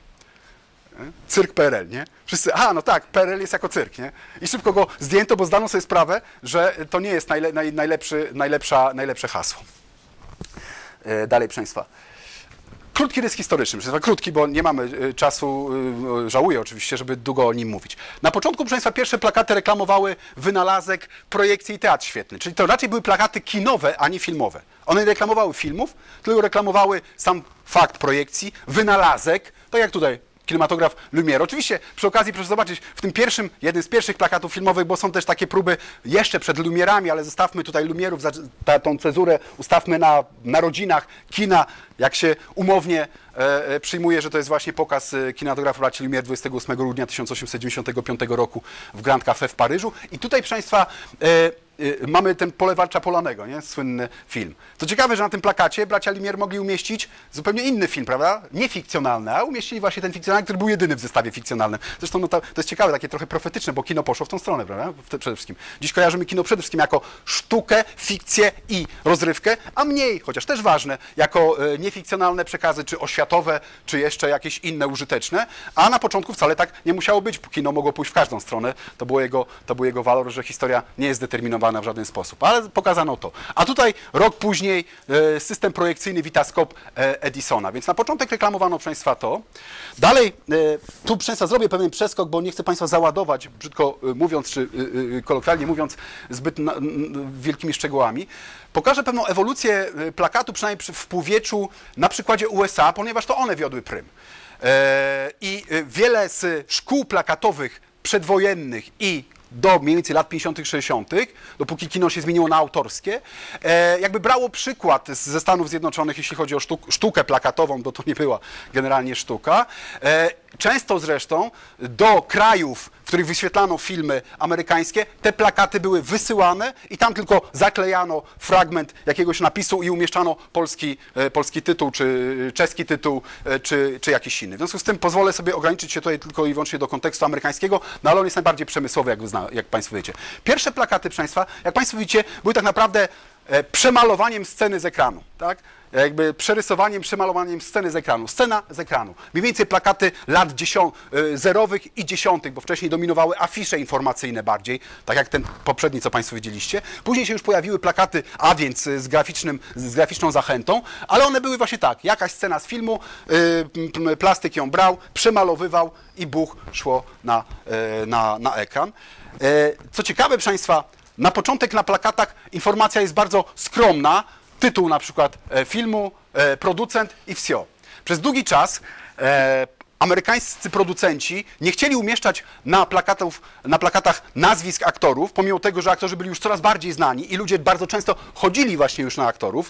Cyrk P R L, nie? Wszyscy, a no tak, P R L jest jako cyrk, nie? I szybko go zdjęto, bo zdano sobie sprawę, że to nie jest najle, naj, najlepszy, najlepsza, najlepsze hasło. E, dalej, proszę Państwa. Krótki rys historyczny, proszę Państwa, krótki, bo nie mamy czasu, żałuję oczywiście, żeby długo o nim mówić. Na początku, proszę Państwa, pierwsze plakaty reklamowały wynalazek, projekcje i teatr świetny, czyli to raczej były plakaty kinowe, a nie filmowe. One nie reklamowały filmów, tylko reklamowały sam fakt projekcji, wynalazek, tak jak tutaj kinematograf Lumière. Oczywiście przy okazji proszę zobaczyć, w tym pierwszym, jednym z pierwszych plakatów filmowych, bo są też takie próby jeszcze przed Lumierami, ale zostawmy tutaj Lumierów, ta, tą cezurę ustawmy na narodzinach kina, jak się umownie e, przyjmuje, że to jest właśnie pokaz kinematografu braci Lumière dwudziestego ósmego grudnia tysiąc osiemset dziewięćdziesiątego piątego roku w Grand Café w Paryżu. I tutaj, proszę Państwa, e, mamy ten Polewacza Polanego, nie? Słynny film. To ciekawe, że na tym plakacie bracia Lumière mogli umieścić zupełnie inny film, prawda? Nie fikcjonalny, a umieścili właśnie ten fikcjonalny, który był jedyny w zestawie fikcjonalnym. Zresztą no to, to jest ciekawe, takie trochę profetyczne, bo kino poszło w tą stronę, prawda? Przede wszystkim. Dziś kojarzymy kino przede wszystkim jako sztukę, fikcję i rozrywkę, a mniej, chociaż też ważne, jako e, niefikcjonalne przekazy, czy oświatowe, czy jeszcze jakieś inne użyteczne, a na początku wcale tak nie musiało być. Kino mogło pójść w każdą stronę. To, było jego, to był jego walor, że historia nie jest determinowana w żaden sposób, ale pokazano to. A tutaj rok później e, system projekcyjny Vitascope e, Edisona, więc na początek reklamowano, proszę Państwa, to. Dalej, e, tu, proszę Państwa, zrobię pewien przeskok, bo nie chcę Państwa załadować, brzydko e, mówiąc, czy e, e, kolokwialnie mówiąc, zbyt na, n, wielkimi szczegółami. Pokażę pewną ewolucję plakatu, przynajmniej przy, w półwieczu, na przykładzie U S A, ponieważ to one wiodły prym. E, I wiele z szkół plakatowych przedwojennych i do mniej więcej lat pięćdziesiątych, sześćdziesiątych, dopóki kino się zmieniło na autorskie, e, jakby brało przykład ze Stanów Zjednoczonych, jeśli chodzi o sztuk, sztukę plakatową, bo to nie była generalnie sztuka. E, często zresztą do krajów, w których wyświetlano filmy amerykańskie, te plakaty były wysyłane i tam tylko zaklejano fragment jakiegoś napisu i umieszczano polski, e, polski tytuł, czy czeski tytuł, e, czy, czy jakiś inny. W związku z tym pozwolę sobie ograniczyć się tutaj tylko i wyłącznie do kontekstu amerykańskiego, no ale on jest najbardziej przemysłowy, jak, zna, jak Państwo wiecie. Pierwsze plakaty, proszę Państwa, jak Państwo widzicie, były tak naprawdę e, przemalowaniem sceny z ekranu, tak? Jakby przerysowaniem, przemalowaniem sceny z ekranu. Scena z ekranu. Mniej więcej plakaty lat zerowych i dziesiątych, bo wcześniej dominowały afisze informacyjne bardziej, tak jak ten poprzedni, co Państwo widzieliście. Później się już pojawiły plakaty, a więc z, graficznym, z graficzną zachętą, ale one były właśnie tak, jakaś scena z filmu, yy, plastyk ją brał, przemalowywał i buch szło na, yy, na, na ekran. Yy, co ciekawe, proszę Państwa, na początek na plakatach informacja jest bardzo skromna. Tytuł na przykład e, filmu, e, producent i wsio. Przez długi czas e, amerykańscy producenci nie chcieli umieszczać na, plakatów, na plakatach nazwisk aktorów, pomimo tego, że aktorzy byli już coraz bardziej znani i ludzie bardzo często chodzili właśnie już na aktorów,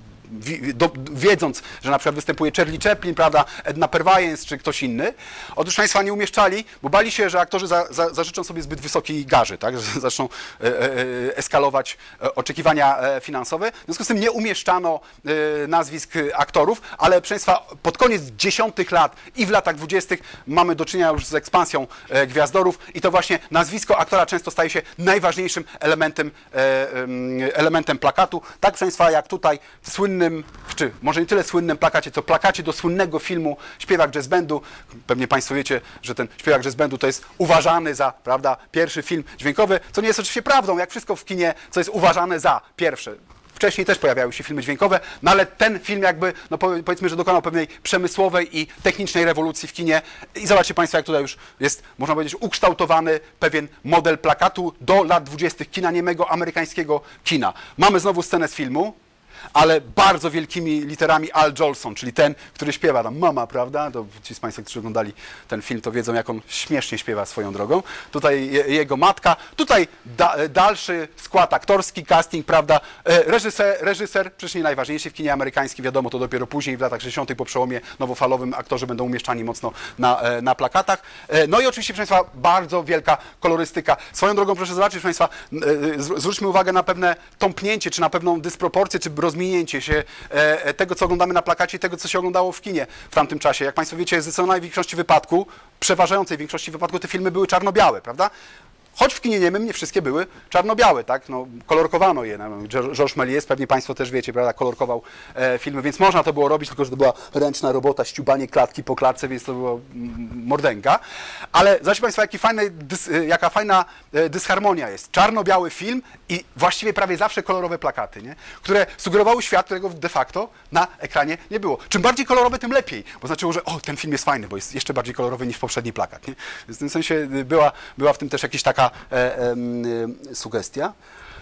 do, wiedząc, że na przykład występuje Charlie Chaplin, prawda, Edna Purviance czy ktoś inny. Otóż Państwa nie umieszczali, bo bali się, że aktorzy za, za, zażyczą sobie zbyt wysokiej garzy, tak, że zaczną e, e, eskalować e, oczekiwania e, finansowe. W związku z tym nie umieszczano e, nazwisk aktorów, ale proszę Państwa, pod koniec dziesiątych lat i w latach dwudziestych mamy do czynienia już z ekspansją e, gwiazdorów i to właśnie nazwisko aktora często staje się najważniejszym elementem, e, elementem plakatu. Tak, proszę Państwa, jak tutaj w słynnym, czy może nie tyle słynnym plakacie, co plakacie do słynnego filmu Śpiewak Jazz Bandu. Pewnie Państwo wiecie, że ten Śpiewak Jazz Bandu to jest uważany za, prawda, pierwszy film dźwiękowy, co nie jest oczywiście prawdą, jak wszystko w kinie, co jest uważane za pierwsze. Wcześniej też pojawiały się filmy dźwiękowe, no ale ten film jakby, no powiedzmy, że dokonał pewnej przemysłowej i technicznej rewolucji w kinie. I zobaczcie Państwo, jak tutaj już jest, można powiedzieć, ukształtowany pewien model plakatu do lat dwudziestych kina niemego, amerykańskiego kina. Mamy znowu scenę z filmu. ale bardzo wielkimi literami Al Jolson, czyli ten, który śpiewa tam Mama, prawda? To ci z Państwa, którzy oglądali ten film, to wiedzą, jak on śmiesznie śpiewa swoją drogą. Tutaj je, jego matka, tutaj da, dalszy skład aktorski, casting, prawda? Reżyser, reżyser, przecież nie najważniejszy w kinie amerykańskim, wiadomo, to dopiero później, w latach sześćdziesiątych po przełomie nowofalowym aktorzy będą umieszczani mocno na, na plakatach. No i oczywiście, proszę Państwa, bardzo wielka kolorystyka. Swoją drogą, proszę zobaczyć, proszę Państwa, zwróćmy uwagę na pewne tąpnięcie, czy na pewną dysproporcję, czy rozminięcie się tego, co oglądamy na plakacie i tego, co się oglądało w kinie w tamtym czasie. Jak Państwo wiecie, w zdecydowanej większości wypadków, przeważającej większości wypadków te filmy były czarno-białe, prawda? Choć w kinie niemym nie wszystkie były czarno-białe, tak? No, kolorkowano je. No, Georges Méliès, pewnie Państwo też wiecie, prawda, kolorkował e, filmy, więc można to było robić, tylko że to była ręczna robota, ściubanie klatki po klatce, więc to było mm, mordęga. Ale zobaczcie Państwo, jaki fajny, dys, jaka fajna e, dysharmonia jest. Czarno-biały film i właściwie prawie zawsze kolorowe plakaty, nie? Które sugerowały świat, którego de facto na ekranie nie było. Czym bardziej kolorowe, tym lepiej, bo znaczyło, że o, ten film jest fajny, bo jest jeszcze bardziej kolorowy niż poprzedni plakat. Nie? Więc w tym sensie była, była w tym też jakaś taka E, e, e, sugestia.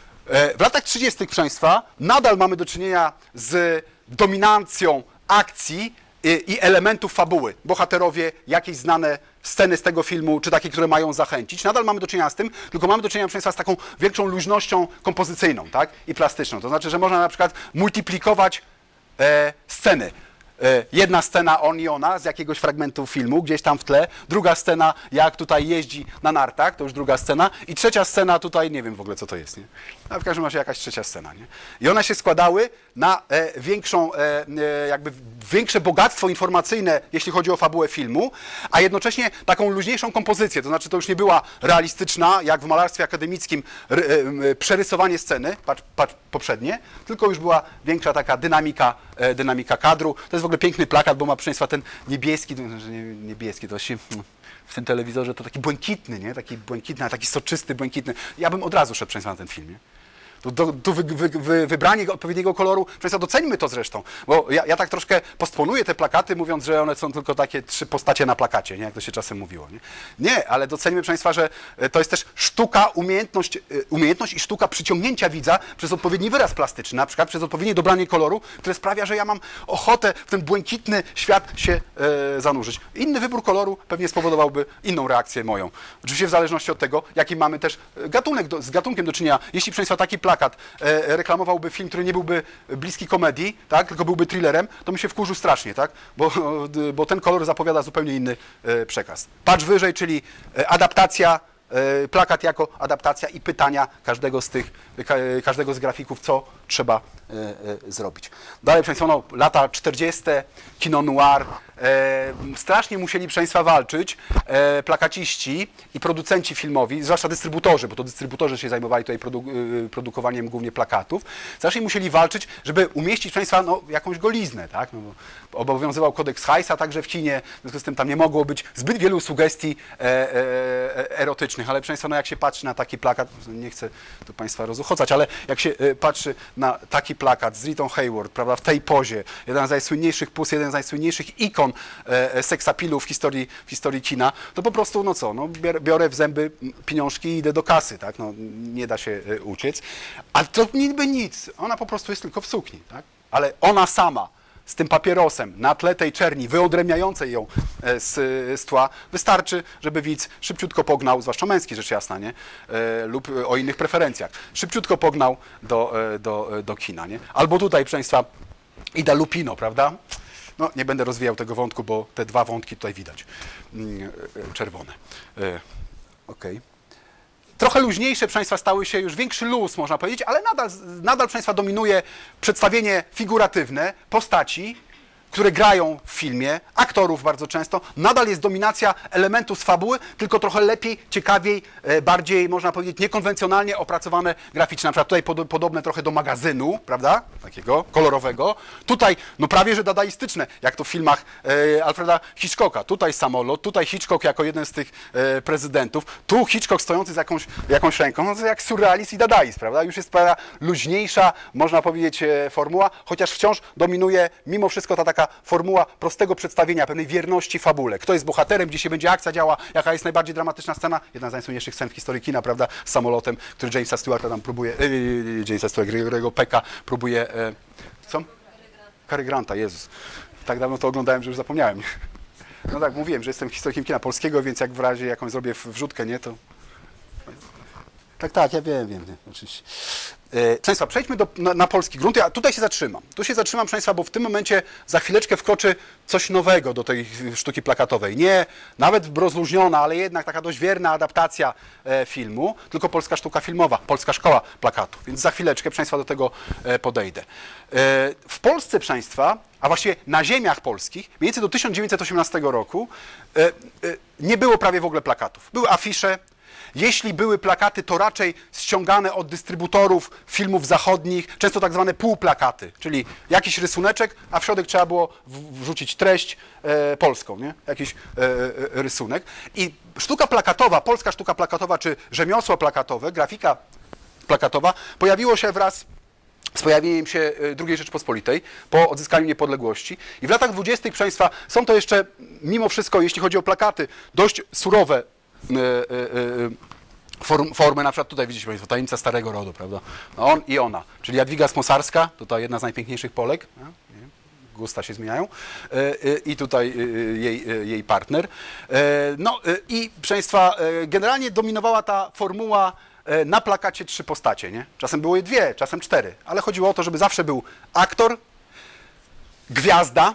E, w latach trzydziestych, proszę Państwa, nadal mamy do czynienia z dominancją akcji i, i elementów fabuły. Bohaterowie, jakieś znane sceny z tego filmu, czy takie, które mają zachęcić. Nadal mamy do czynienia z tym, tylko mamy do czynienia, proszę Państwa, z taką większą luźnością kompozycyjną, tak? I plastyczną. To znaczy, że można na przykład multiplikować e, sceny. Jedna scena on i ona z jakiegoś fragmentu filmu, gdzieś tam w tle, druga scena jak tutaj jeździ na nartach, to już druga scena i trzecia scena tutaj, nie wiem w ogóle co to jest, nie? A w każdym razie jakaś trzecia scena, nie? I one się składały na e, większą, e, e, jakby większe bogactwo informacyjne, jeśli chodzi o fabułę filmu, a jednocześnie taką luźniejszą kompozycję, to znaczy to już nie była realistyczna, jak w malarstwie akademickim, r, e, przerysowanie sceny, patrz, patrz poprzednie, tylko już była większa taka dynamika, e, dynamika kadru. To jest w ogóle piękny plakat, bo ma, proszę Państwa, ten niebieski, nie, niebieski, to się w tym telewizorze to taki błękitny, nie? Taki błękitny, taki soczysty, błękitny. Ja bym od razu szedł, proszę Państwa, na ten film, nie? Tu, do, tu wy, wy, wy, wybranie odpowiedniego koloru, proszę Państwa, doceńmy to zresztą, bo ja, ja tak troszkę postponuję te plakaty, mówiąc, że one są tylko takie trzy postacie na plakacie, nie? Jak to się czasem mówiło. Nie, nie, ale doceńmy, proszę Państwa, że to jest też sztuka, umiejętność, umiejętność i sztuka przyciągnięcia widza przez odpowiedni wyraz plastyczny, na przykład przez odpowiednie dobranie koloru, które sprawia, że ja mam ochotę w ten błękitny świat się e, zanurzyć. Inny wybór koloru pewnie spowodowałby inną reakcję moją. Oczywiście w zależności od tego, jaki mamy też gatunek, do, z gatunkiem do czynienia. Jeśli, proszę Państwa, taki plakat e, reklamowałby film, który nie byłby bliski komedii, tak, tylko byłby thrillerem, to mi się wkurzył strasznie, tak, bo, bo ten kolor zapowiada zupełnie inny e, przekaz. Patrz wyżej, czyli e, adaptacja, e, plakat jako adaptacja i pytania każdego z tych, ka, każdego z grafików, co trzeba e, e, zrobić. Dalej, proszę Państwa, no, lata czterdzieste, kino noir, e, strasznie musieli, proszę Państwa, walczyć e, plakaciści i producenci filmowi, zwłaszcza dystrybutorzy, bo to dystrybutorzy się zajmowali tutaj produ e, produkowaniem głównie plakatów, strasznie musieli walczyć, żeby umieścić, proszę Państwa, no, jakąś goliznę, tak? No, bo obowiązywał kodeks Heisa także w kinie, w związku z tym tam nie mogło być zbyt wielu sugestii e, e, erotycznych, ale proszę Państwa, no, jak się patrzy na taki plakat, nie chcę tu Państwa rozuchocać, ale jak się e, patrzy na taki plakat z Ritą Hayward, prawda, w tej pozie, jeden z najsłynniejszych pus, jeden z najsłynniejszych ikon e, seksapilu w historii, w historii kina, to po prostu, no co, no, biorę w zęby pieniążki i idę do kasy, tak, no, nie da się e, uciec, ale to niby nic, ona po prostu jest tylko w sukni, tak, ale ona sama z tym papierosem na tle tej czerni, wyodrębniającej ją z, z tła, wystarczy, żeby widz szybciutko pognał, zwłaszcza męski, rzecz jasna, nie? E, lub o innych preferencjach, szybciutko pognał do, do, do kina, nie? Albo tutaj, proszę Państwa, Ida Lupino, prawda? No, nie będę rozwijał tego wątku, bo te dwa wątki tutaj widać, czerwone. E, Okej. Okay. Trochę luźniejsze, proszę Państwa, stały się już większy luz, można powiedzieć, ale nadal, nadal proszę Państwa, dominuje przedstawienie figuratywne postaci, które grają w filmie, aktorów bardzo często. Nadal jest dominacja elementów z fabuły, tylko trochę lepiej, ciekawiej, bardziej, można powiedzieć, niekonwencjonalnie opracowane graficznie. Na przykład tutaj pod, podobne trochę do magazynu, prawda? Takiego kolorowego. Tutaj, no prawie że dadaistyczne, jak to w filmach e, Alfreda Hitchcocka. Tutaj samolot, tutaj Hitchcock jako jeden z tych e, prezydentów. Tu Hitchcock stojący z jakąś, jakąś ręką. No to jak surrealizm i dadaizm, prawda? Już jest pewna luźniejsza, można powiedzieć, e, formuła, chociaż wciąż dominuje mimo wszystko ta taka taka formuła prostego przedstawienia, pewnej wierności fabule. Kto jest bohaterem, gdzie się będzie akcja działa, jaka jest najbardziej dramatyczna scena. Jedna z najsłynniejszych scen w historii kina, prawda, z samolotem, który Jamesa Stewarta tam próbuje, yy, Jamesa Stewarta, Pecka próbuje, yy, co? Cary Granta, Jezus. Tak dawno to oglądałem, że już zapomniałem. No tak, mówiłem, że jestem historykiem kina polskiego, więc jak w razie jakąś zrobię wrzutkę, nie, to... Tak, tak, ja wiem, wiem, wiem oczywiście. E, Państwa, przejdźmy do, na, na polski grunt. Ja tutaj się zatrzymam. Tu się zatrzymam, Państwa, bo w tym momencie za chwileczkę wkroczy coś nowego do tej sztuki plakatowej. Nie nawet rozluźniona, ale jednak taka dość wierna adaptacja e, filmu, tylko polska sztuka filmowa, polska szkoła plakatu. Więc za chwileczkę, proszę Państwa, do tego e, podejdę. E, w Polsce, proszę Państwa, a właściwie na ziemiach polskich, mniej więcej do tysiąc dziewięćset osiemnastego roku, e, e, nie było prawie w ogóle plakatów. Były afisze. Jeśli były plakaty, to raczej ściągane od dystrybutorów filmów zachodnich, często tak zwane półplakaty, czyli jakiś rysuneczek, a w środek trzeba było wrzucić treść e, polską, nie? Jakiś e, e, rysunek. I sztuka plakatowa, polska sztuka plakatowa, czy rzemiosło plakatowe, grafika plakatowa, pojawiło się wraz z pojawieniem się drugiej Rzeczpospolitej po odzyskaniu niepodległości. I w latach dwudziestych, proszę Państwa, są to jeszcze, mimo wszystko, jeśli chodzi o plakaty, dość surowe Form, formy, na przykład tutaj widzicie Państwo, Tajemnica Starego Rodu, prawda? No on i ona, czyli Jadwiga Smosarska, tutaj jedna z najpiękniejszych Polek, gusta się zmieniają, i tutaj jej, jej partner. No i proszę Państwa, generalnie dominowała ta formuła na plakacie trzy postacie, nie? Czasem było je dwie, czasem cztery, ale chodziło o to, żeby zawsze był aktor, gwiazda,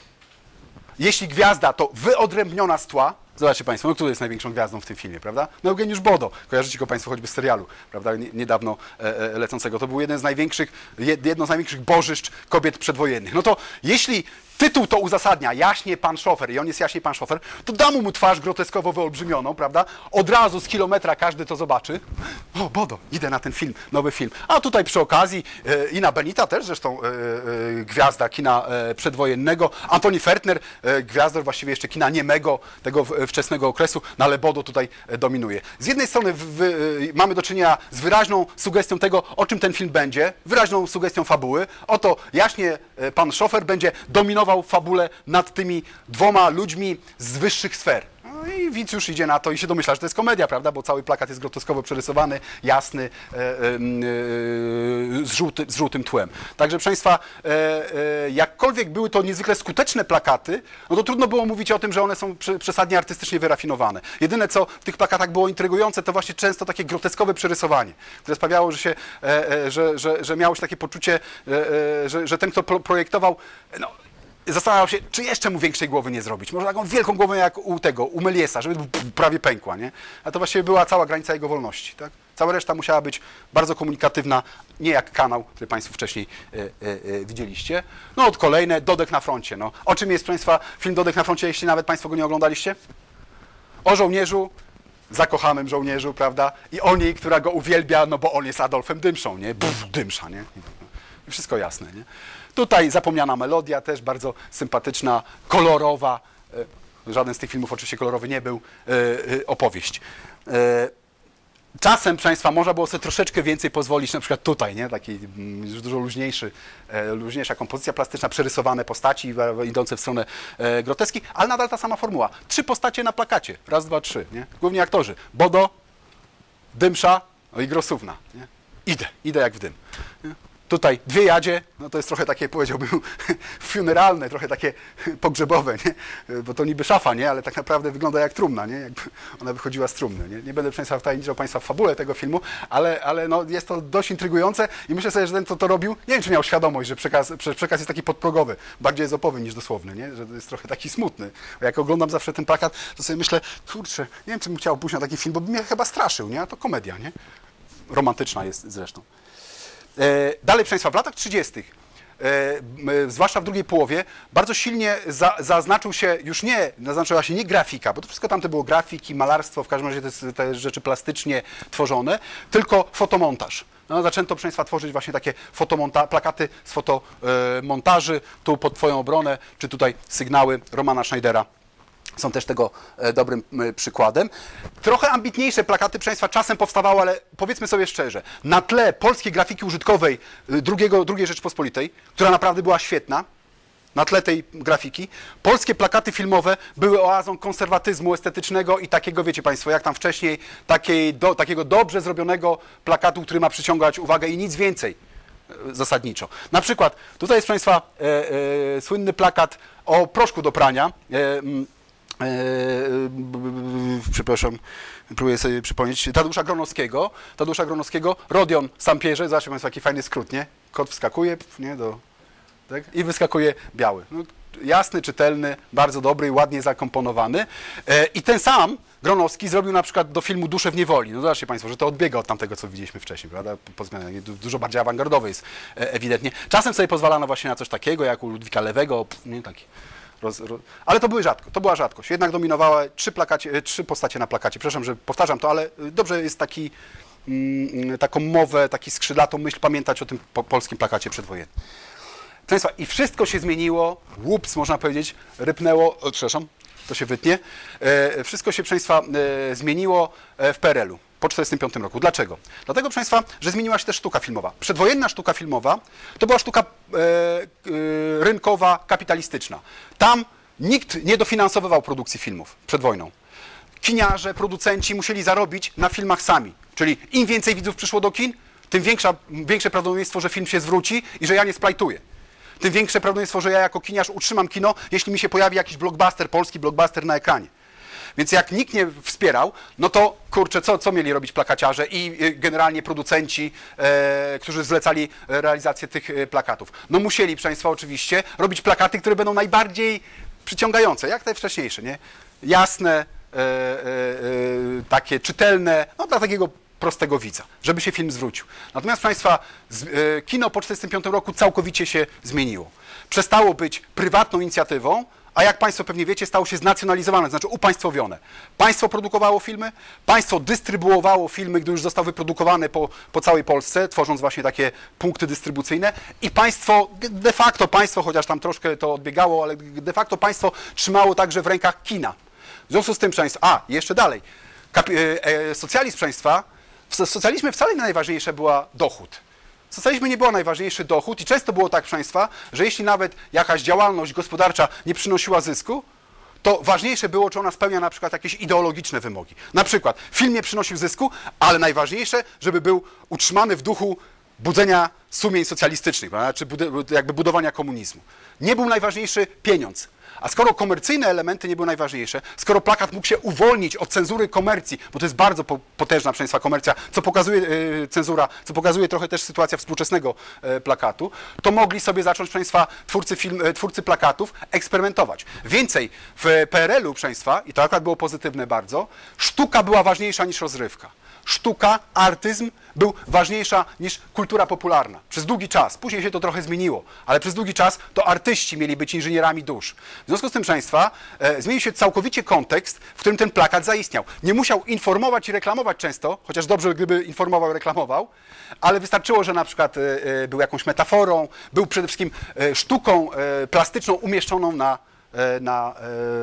jeśli gwiazda, to wyodrębniona z tła. Zobaczcie Państwo, no kto jest największą gwiazdą w tym filmie, prawda? No Eugeniusz Bodo. Kojarzycie go Państwo choćby z serialu, prawda? Niedawno e, e, lecącego. To był jeden z największych, jedno z największych bożyszcz kobiet przedwojennych. No to jeśli tytuł to uzasadnia, jaśnie pan szofer, i on jest jaśnie pan szofer, to dam mu twarz groteskowo wyolbrzymioną, prawda? Od razu z kilometra każdy to zobaczy. O, Bodo, idę na ten film, nowy film. A tutaj przy okazji e, Ina Benita też zresztą e, e, gwiazda kina e, przedwojennego, Antoni Fertner, e, gwiazda właściwie jeszcze kina niemego, tego w, wczesnego okresu, no ale Bodo tutaj e, dominuje. Z jednej strony w, w, e, mamy do czynienia z wyraźną sugestią tego, o czym ten film będzie, wyraźną sugestią fabuły. Oto jaśnie e, pan szofer będzie dominował w fabule nad tymi dwoma ludźmi z wyższych sfer. No i widz już idzie na to i się domyśla, że to jest komedia, prawda? Bo cały plakat jest groteskowo przerysowany, jasny, e, e, e, z, żółty, z żółtym tłem. Także, proszę Państwa, e, e, jakkolwiek były to niezwykle skuteczne plakaty, no to trudno było mówić o tym, że one są przesadnie artystycznie wyrafinowane. Jedyne, co w tych plakatach było intrygujące, to właśnie często takie groteskowe przerysowanie, które sprawiało, że, się, e, e, że, że, że miało się takie poczucie, e, e, że, że ten, kto pro, projektował, no, zastanawiał się, czy jeszcze mu większej głowy nie zrobić. Może taką wielką głowę jak u tego, u Meliesa, żeby prawie pękła, nie? A to właściwie była cała granica jego wolności, tak? Cała reszta musiała być bardzo komunikatywna, nie jak kanał, który Państwo wcześniej e, e, e, widzieliście. No od kolejne, Dodek na froncie. No. O czym jest, proszę Państwa, film Dodek na froncie, jeśli nawet Państwo go nie oglądaliście? O żołnierzu, zakochanym żołnierzu, prawda? I o niej, która go uwielbia, no bo on jest Adolfem Dymszą, nie? Pff, Dymsza, nie? I wszystko jasne, nie? Tutaj zapomniana melodia, też bardzo sympatyczna, kolorowa, żaden z tych filmów oczywiście kolorowy nie był, opowieść. Czasem, proszę Państwa, można było sobie troszeczkę więcej pozwolić, na przykład tutaj, nie? Taki już dużo luźniejszy, luźniejsza kompozycja plastyczna, przerysowane postaci idące w stronę groteski, ale nadal ta sama formuła. Trzy postacie na plakacie, raz, dwa, trzy, nie? Główni aktorzy, Bodo, Dymsza, no i Grosówna, nie? Idę, idę jak w dym. Nie? Tutaj dwie jadzie, no to jest trochę takie, powiedziałbym, funeralne, trochę takie pogrzebowe, nie? Bo to niby szafa, nie? Ale tak naprawdę wygląda jak trumna, nie? Jakby ona wychodziła z trumny. Nie, nie będę Państwa wtajemniczał Państwa w fabułę tego filmu, ale, ale no jest to dość intrygujące i myślę sobie, że ten, kto to robił, nie wiem, czy miał świadomość, że przekaz, przekaz jest taki podprogowy, bardziej ezopowy niż dosłowny, nie? Że to jest trochę taki smutny. Bo jak oglądam zawsze ten plakat, to sobie myślę, kurczę, nie wiem, czy bym chciał pójść na taki film, bo by mnie chyba straszył, nie? A to komedia, nie? Romantyczna jest zresztą. Dalej, proszę Państwa, w latach trzydziestych, zwłaszcza w drugiej połowie, bardzo silnie za, zaznaczył się, już nie, zaznaczyła się nie grafika, bo to wszystko tamte było grafiki, malarstwo, w każdym razie te, te rzeczy plastycznie tworzone, tylko fotomontaż. No, zaczęto, proszę Państwa, tworzyć właśnie takie fotomonta plakaty z fotomontaży, tu pod Twoją obronę, czy tutaj sygnały Romana Schneidera są też tego dobrym przykładem. Trochę ambitniejsze plakaty, proszę Państwa, czasem powstawały, ale powiedzmy sobie szczerze, na tle polskiej grafiki użytkowej drugiego, drugiej Rzeczpospolitej, która naprawdę była świetna, na tle tej grafiki, polskie plakaty filmowe były oazą konserwatyzmu estetycznego i takiego, wiecie Państwo, jak tam wcześniej, takiej do, takiego dobrze zrobionego plakatu, który ma przyciągać uwagę i nic więcej e, zasadniczo. Na przykład, tutaj jest, proszę Państwa, e, e, słynny plakat o proszku do prania. E, e, e, przepraszam, próbuję sobie przypomnieć, Tadeusza Gronowskiego, Tadeusza Gronowskiego, Rodion Sampierze, zobaczcie Państwo, jaki fajny skrót, nie? Kot wskakuje, nie, do... Tak? I wyskakuje biały. No, jasny, czytelny, bardzo dobry i ładnie zakomponowany. E, I ten sam Gronowski zrobił na przykład do filmu Dusze w niewoli. No zobaczcie Państwo, że to odbiega od tamtego, co widzieliśmy wcześniej, prawda? Pod względem dużo bardziej awangardowy jest e, ewidentnie. Czasem sobie pozwalano właśnie na coś takiego, jak u Ludwika Lewego, nie taki. Roz, roz... Ale to były rzadko, to była rzadkość. Jednak dominowały trzy, plakacie, trzy postacie na plakacie. Przepraszam, że powtarzam to, ale dobrze jest taki, mm, taką mowę, taki skrzydlatą myśl pamiętać o tym po, polskim plakacie przedwojennym. Proszę Państwa, i wszystko się zmieniło, łups, można powiedzieć, rypnęło, o, przepraszam, to się wytnie, e, wszystko się, proszę Państwa, e, zmieniło w P R L u po tysiąc dziewięćset czterdziestym piątym roku. Dlaczego? Dlatego, proszę Państwa, że zmieniła się też sztuka filmowa. Przedwojenna sztuka filmowa to była sztuka e, e, rynkowa, kapitalistyczna. Tam nikt nie dofinansowywał produkcji filmów przed wojną. Kiniarze, producenci musieli zarobić na filmach sami, czyli im więcej widzów przyszło do kin, tym większa, większe prawdopodobieństwo, że film się zwróci i że ja nie splajtuję. Tym większe prawdopodobieństwo, że ja jako kiniarz utrzymam kino, jeśli mi się pojawi jakiś blockbuster, polski blockbuster na ekranie. Więc jak nikt nie wspierał, no to kurczę, co, co mieli robić plakaciarze i generalnie producenci, e, którzy zlecali realizację tych plakatów? No musieli, proszę Państwa, oczywiście robić plakaty, które będą najbardziej przyciągające, jak te wcześniejsze, nie? Jasne, e, e, e, takie czytelne, no dla takiego prostego widza, żeby się film zwrócił. Natomiast, proszę Państwa, z, e, kino po tysiąc dziewięćset czterdziestym piątym roku całkowicie się zmieniło. Przestało być prywatną inicjatywą, a jak Państwo pewnie wiecie, stało się znacjonalizowane, znaczy upaństwowione. Państwo produkowało filmy, państwo dystrybuowało filmy, gdy już zostały wyprodukowane po, po całej Polsce, tworząc właśnie takie punkty dystrybucyjne i państwo, de facto państwo, chociaż tam troszkę to odbiegało, ale de facto państwo trzymało także w rękach kina. W związku z tym, proszę Państwa, a, jeszcze dalej, Kapi e, e, socjalizm, proszę Państwa, w socjalizmie wcale nie najważniejsze była dochód. W socjalizmie nie był najważniejszy dochód i często było tak, proszę Państwa, że jeśli nawet jakaś działalność gospodarcza nie przynosiła zysku, to ważniejsze było, czy ona spełnia na przykład jakieś ideologiczne wymogi. Na przykład film nie przynosił zysku, ale najważniejsze, żeby był utrzymany w duchu budzenia sumień socjalistycznych, prawda? Czy bud jakby budowania komunizmu. Nie był najważniejszy pieniądz. A skoro komercyjne elementy nie były najważniejsze, skoro plakat mógł się uwolnić od cenzury komercji, bo to jest bardzo po, potężna, proszę Państwa, komercja, co pokazuje yy, cenzura, co pokazuje trochę też sytuacja współczesnego yy, plakatu, to mogli sobie zacząć, proszę Państwa, twórcy, film, yy, twórcy plakatów eksperymentować. Więcej, w P R L u, proszę Państwa, i to akurat było pozytywne bardzo, sztuka była ważniejsza niż rozrywka. Sztuka, artyzm był ważniejsza niż kultura popularna. Przez długi czas, później się to trochę zmieniło, ale przez długi czas to artyści mieli być inżynierami dusz. W związku z tym, proszę Państwa, e, zmienił się całkowicie kontekst, w którym ten plakat zaistniał. Nie musiał informować i reklamować często, chociaż dobrze, gdyby informował, reklamował, ale wystarczyło, że na przykład e, e, był jakąś metaforą, był przede wszystkim e, sztuką e, plastyczną umieszczoną na Na,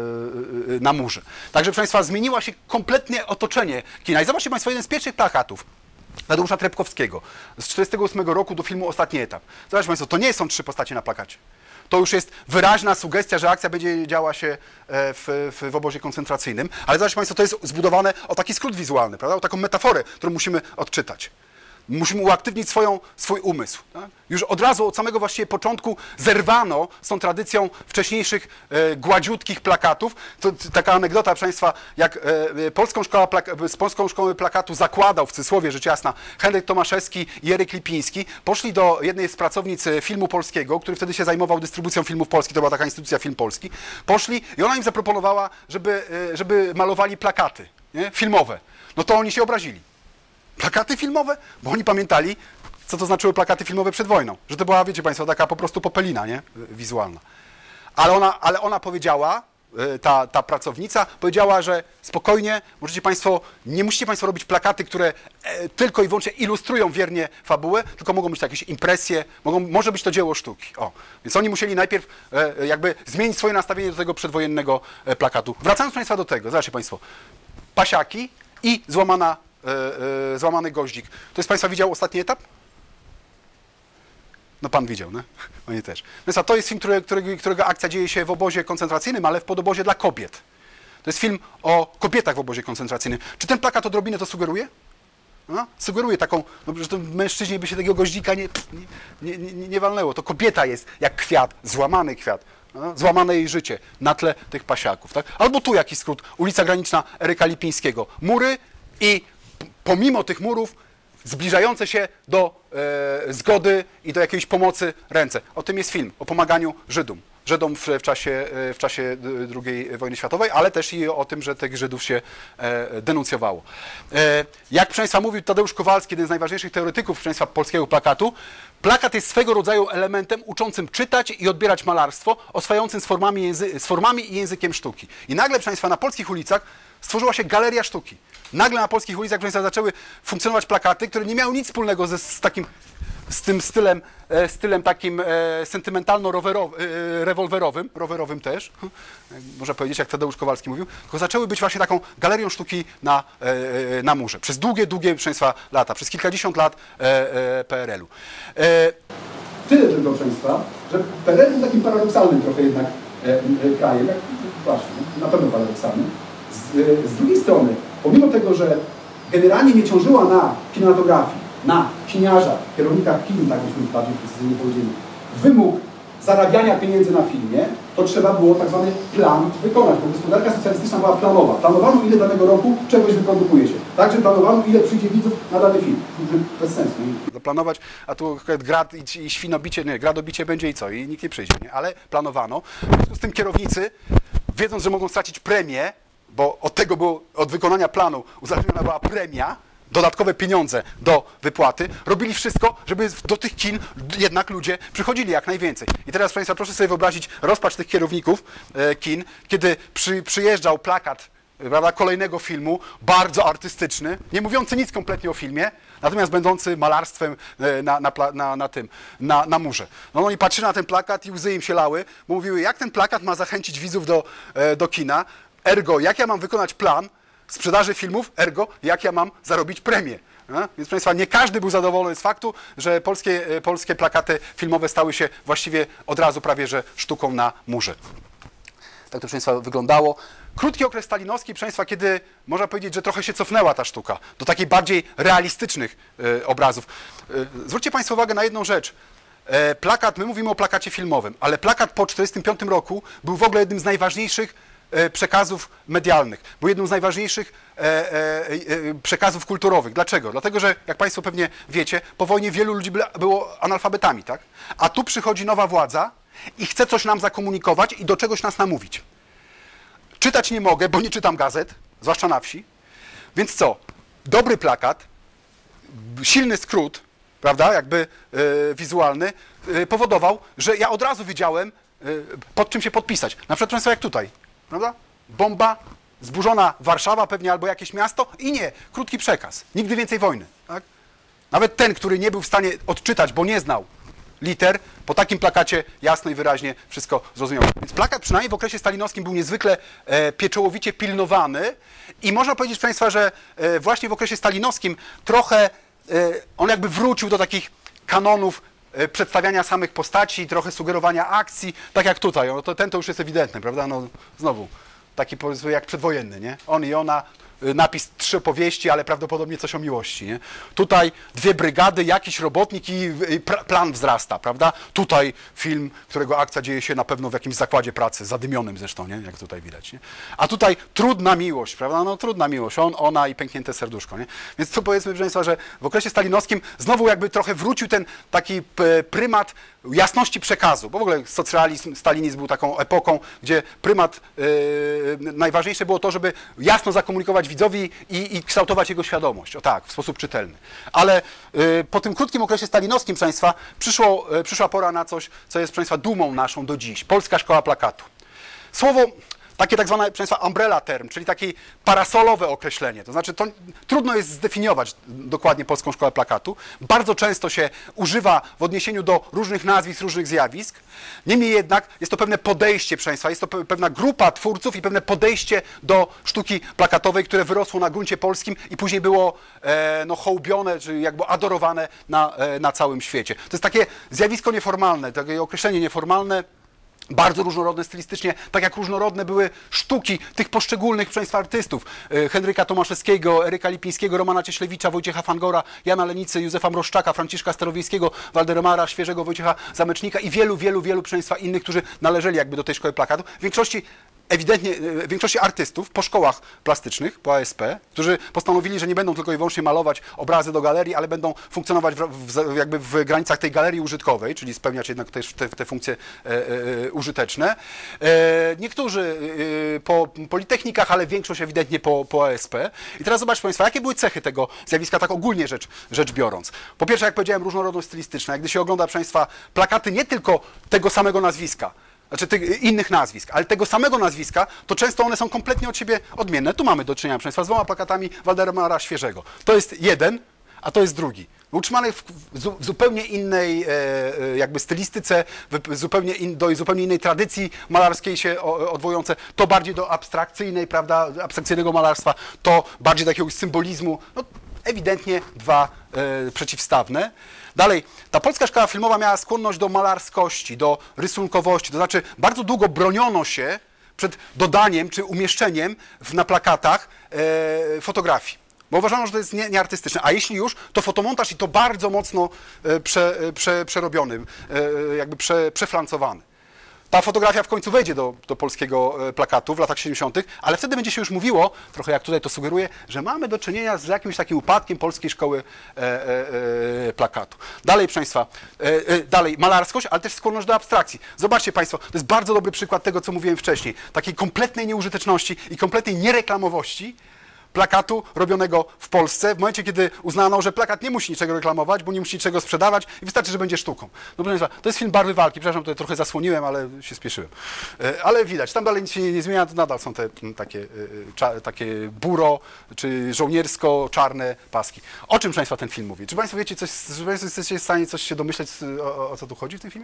na murze. Także, proszę Państwa, zmieniło się kompletnie otoczenie kina. I zobaczcie Państwo, jeden z pierwszych plakatów Tadeusza Trepkowskiego z tysiąc dziewięćset czterdziestego ósmego roku do filmu Ostatni etap. Zobaczcie Państwo, to nie są trzy postacie na plakacie. To już jest wyraźna sugestia, że akcja będzie działa się w, w, w obozie koncentracyjnym. Ale zobaczcie Państwo, to jest zbudowane o taki skrót wizualny, prawda? O taką metaforę, którą musimy odczytać. Musimy uaktywnić swoją, swój umysł. Tak? Już od razu, od samego właściwie początku zerwano z tą tradycją wcześniejszych e, gładziutkich plakatów. To, to taka anegdota, proszę Państwa, jak e, Polską Szkołę z Polską Szkołą Plakatu zakładał w Cysłowie, rzecz jasna, Henryk Tomaszewski i Eryk Lipiński, poszli do jednej z pracownic Filmu Polskiego, który wtedy się zajmował dystrybucją filmów polskich, to była taka instytucja Film Polski, poszli i ona im zaproponowała, żeby, e, żeby malowali plakaty, nie? Filmowe. No to oni się obrazili. Plakaty filmowe? Bo oni pamiętali, co to znaczyły plakaty filmowe przed wojną. Że to była, wiecie Państwo, taka po prostu popelina, nie? Wizualna. Ale ona, ale ona powiedziała, ta, ta pracownica, powiedziała, że spokojnie, możecie Państwo, nie musicie Państwo robić plakaty, które tylko i wyłącznie ilustrują wiernie fabułę, tylko mogą być to jakieś impresje, mogą, może być to dzieło sztuki. O, więc oni musieli najpierw jakby zmienić swoje nastawienie do tego przedwojennego plakatu. Wracając Państwa do tego, zobaczcie Państwo, pasiaki i złamana Yy, yy, złamany goździk. Ktoś z Państwa widział Ostatni etap? No pan widział, no? Oni też. Więc a to jest film, który, którego, którego akcja dzieje się w obozie koncentracyjnym, ale w podobozie dla kobiet. To jest film o kobietach w obozie koncentracyjnym. Czy ten plakat odrobinę to sugeruje? No? Sugeruje taką, no, że to mężczyźnie by się takiego goździka nie, nie, nie, nie, nie walnęło. To kobieta jest jak kwiat, złamany kwiat. No? Złamane jej życie na tle tych pasiaków. Tak? Albo tu jakiś skrót, ulica Graniczna Eryka Lipińskiego. Mury i pomimo tych murów zbliżające się do e, zgody i do jakiejś pomocy ręce. O tym jest film, o pomaganiu Żydom. Żydom w, w, czasie, w czasie drugiej wojny światowej, ale też i o tym, że tych Żydów się e, denuncjowało. E, jak proszę Państwa mówił Tadeusz Kowalski, jeden z najważniejszych teoretyków proszę Państwa, polskiego plakatu, plakat jest swego rodzaju elementem uczącym czytać i odbierać malarstwo, oswajającym z formami, języ z formami i językiem sztuki. I nagle proszę Państwa, na polskich ulicach stworzyła się galeria sztuki. Nagle na polskich ulicach proszę Państwa, zaczęły funkcjonować plakaty, które nie miały nic wspólnego ze, z takim z tym stylem, e, stylem takim e, sentymentalno-rewolwerowym, rowerowym też, można powiedzieć, jak Tadeusz Kowalski mówił, tylko zaczęły być właśnie taką galerią sztuki na, e, na murze. Przez długie, długie, proszę Państwa, lata, przez kilkadziesiąt lat e, e, P R L u. E... Tyle tylko, proszę Państwa, że P R L był takim paradoksalnym trochę jednak e, e, krajem, jak, właśnie, na pewno paradoksalnym. Z, e, z drugiej strony, pomimo tego, że generalnie nie ciążyła na kinematografii, na kiniarzach, kierownikach kin, tak byśmy bardziej precyzyjnie powiedzieli, wymóg zarabiania pieniędzy na filmie, to trzeba było tak zwany plan wykonać, bo gospodarka socjalistyczna była planowa. Planowano, ile danego roku czegoś wyprodukuje się. Także planowano, ile przyjdzie widzów na dany film. Bez sensu. Zaplanować, a tu grad i, i świnobicie, nie, gradobicie będzie i co? I nikt nie przyjdzie, nie? Ale planowano. W związku z tym kierownicy, wiedząc, że mogą stracić premię, bo od tego było, od wykonania planu uzależniona była premia, dodatkowe pieniądze do wypłaty, robili wszystko, żeby do tych kin jednak ludzie przychodzili jak najwięcej. I teraz, Państwa, proszę sobie wyobrazić rozpacz tych kierowników e, kin, kiedy przy, przyjeżdżał plakat, prawda, kolejnego filmu, bardzo artystyczny, nie mówiący nic kompletnie o filmie, natomiast będący malarstwem e, na, na, na, na tym, na, na murze. No oni patrzyli na ten plakat i łzy im się lały, bo mówiły, jak ten plakat ma zachęcić widzów do, e, do kina, ergo, jak ja mam wykonać plan sprzedaży filmów, ergo, jak ja mam zarobić premię. No? Więc, proszę Państwa, nie każdy był zadowolony z faktu, że polskie, polskie plakaty filmowe stały się właściwie od razu prawie że sztuką na murze. Tak to, proszę Państwa, wyglądało. Krótki okres stalinowski, proszę Państwa, kiedy można powiedzieć, że trochę się cofnęła ta sztuka do takich bardziej realistycznych e, obrazów. E, zwróćcie Państwo uwagę na jedną rzecz. E, plakat, my mówimy o plakacie filmowym, ale plakat po tysiąc dziewięćset czterdziestym piątym roku był w ogóle jednym z najważniejszych przekazów medialnych, był jedną z najważniejszych e, e, e, przekazów kulturowych. Dlaczego? Dlatego, że jak Państwo pewnie wiecie, po wojnie wielu ludzi było analfabetami, tak? A tu przychodzi nowa władza i chce coś nam zakomunikować i do czegoś nas namówić. Czytać nie mogę, bo nie czytam gazet, zwłaszcza na wsi. Więc co? Dobry plakat, silny skrót, prawda, jakby e, wizualny, e, powodował, że ja od razu wiedziałem, e, pod czym się podpisać. Na przykład, Państwo, jak tutaj. Prawda? Bomba, zburzona Warszawa pewnie albo jakieś miasto i nie, krótki przekaz. Nigdy więcej wojny. Tak? Nawet ten, który nie był w stanie odczytać, bo nie znał liter, po takim plakacie jasno i wyraźnie wszystko zrozumiał. Więc plakat przynajmniej w okresie stalinowskim był niezwykle e, pieczołowicie pilnowany i można powiedzieć, proszę Państwa, że e, właśnie w okresie stalinowskim trochę e, on jakby wrócił do takich kanonów przedstawiania samych postaci, trochę sugerowania akcji, tak jak tutaj. No to ten to już jest ewidentny, prawda? No znowu, taki powiedzmy jak przedwojenny, nie? On i ona, napis trzy opowieści, ale prawdopodobnie coś o miłości, nie? Tutaj dwie brygady, jakiś robotnik i, i plan wzrasta, prawda? Tutaj film, którego akcja dzieje się na pewno w jakimś zakładzie pracy, zadymionym zresztą, nie? Jak tutaj widać, nie? A tutaj trudna miłość, prawda? No trudna miłość, on, ona i pęknięte serduszko, nie? Więc tu powiedzmy, proszę Państwa, że w okresie stalinowskim znowu jakby trochę wrócił ten taki prymat jasności przekazu, bo w ogóle socjalizm, stalinizm był taką epoką, gdzie prymat, yy, najważniejsze było to, żeby jasno zakomunikować widzowi i, i kształtować jego świadomość, o tak, w sposób czytelny. Ale y, po tym krótkim okresie stalinowskim, proszę Państwa, przyszło, y, przyszła pora na coś, co jest, proszę Państwa, dumą naszą do dziś. Polska Szkoła Plakatu. Słowo takie tak zwane, proszę Państwa, umbrella term, czyli takie parasolowe określenie. To znaczy, to trudno jest zdefiniować dokładnie Polską Szkołę Plakatu. Bardzo często się używa w odniesieniu do różnych nazwisk, różnych zjawisk. Niemniej jednak jest to pewne podejście, proszę Państwa, jest to pewna grupa twórców i pewne podejście do sztuki plakatowej, które wyrosło na gruncie polskim i później było e, no, hołbione, czy jakby adorowane na, e, na całym świecie. To jest takie zjawisko nieformalne, takie określenie nieformalne, bardzo różnorodne stylistycznie, tak jak różnorodne były sztuki tych poszczególnych, proszę Państwa, artystów. Henryka Tomaszewskiego, Eryka Lipińskiego, Romana Cieślewicza, Wojciecha Fangora, Jana Lenicy, Józefa Mroszczaka, Franciszka Starowiejskiego, Waldemara Świeżego, Wojciecha Zamecznika i wielu, wielu, wielu, proszę Państwa, innych, którzy należeli jakby do tej szkoły plakatu. W większości ewidentnie, w większości artystów po szkołach plastycznych, po A S P, którzy postanowili, że nie będą tylko i wyłącznie malować obrazy do galerii, ale będą funkcjonować w, w, jakby w granicach tej galerii użytkowej, czyli spełniać jednak też te, te funkcje e, e, użyteczne. E, niektórzy e, po politechnikach, ale większość ewidentnie po, po A S P. I teraz zobaczcie Państwo, jakie były cechy tego zjawiska, tak ogólnie rzecz, rzecz biorąc. Po pierwsze, jak powiedziałem, różnorodność stylistyczna. Jak gdy się ogląda, proszę Państwa, plakaty nie tylko tego samego nazwiska, znaczy tych innych nazwisk, ale tego samego nazwiska, to często one są kompletnie od siebie odmienne. Tu mamy do czynienia, proszę Państwa, z dwoma plakatami Waldemara Świeżego. To jest jeden, a to jest drugi. Utrzymany w, w zupełnie innej e, jakby stylistyce, w zupełnie in, do zupełnie innej tradycji malarskiej się odwołujące, to bardziej do abstrakcyjnej, prawda, abstrakcyjnego malarstwa, to bardziej do jakiegoś symbolizmu. No, ewidentnie dwa e, przeciwstawne. Dalej, ta polska szkoła filmowa miała skłonność do malarskości, do rysunkowości, to znaczy bardzo długo broniono się przed dodaniem czy umieszczeniem w, na plakatach e, fotografii, bo uważano, że to jest nie, nieartystyczne, a jeśli już, to fotomontaż i to bardzo mocno e, prze, prze, przerobiony, e, jakby prze, przeflancowany. Ta fotografia w końcu wejdzie do, do polskiego plakatu w latach siedemdziesiątych, ale wtedy będzie się już mówiło, trochę jak tutaj to sugeruje, że mamy do czynienia z jakimś takim upadkiem polskiej szkoły e, e, e, plakatu. Dalej, proszę Państwa, e, e, dalej malarskość, ale też skłonność do abstrakcji. Zobaczcie Państwo, to jest bardzo dobry przykład tego, co mówiłem wcześniej, takiej kompletnej nieużyteczności i kompletnej niereklamowości plakatu robionego w Polsce, w momencie, kiedy uznano, że plakat nie musi niczego reklamować, bo nie musi niczego sprzedawać i wystarczy, że będzie sztuką. No proszę Państwa, to jest film Barwy walki, przepraszam, tutaj trochę zasłoniłem, ale się spieszyłem. Ale widać, tam dalej nic się nie, nie zmienia, to nadal są te takie, cza, takie buro, czy żołniersko-czarne paski. O czym, proszę Państwa, ten film mówi? Czy Państwo wiecie coś, czy Państwo jesteście w stanie coś się domyśleć, o, o co tu chodzi w tym filmie?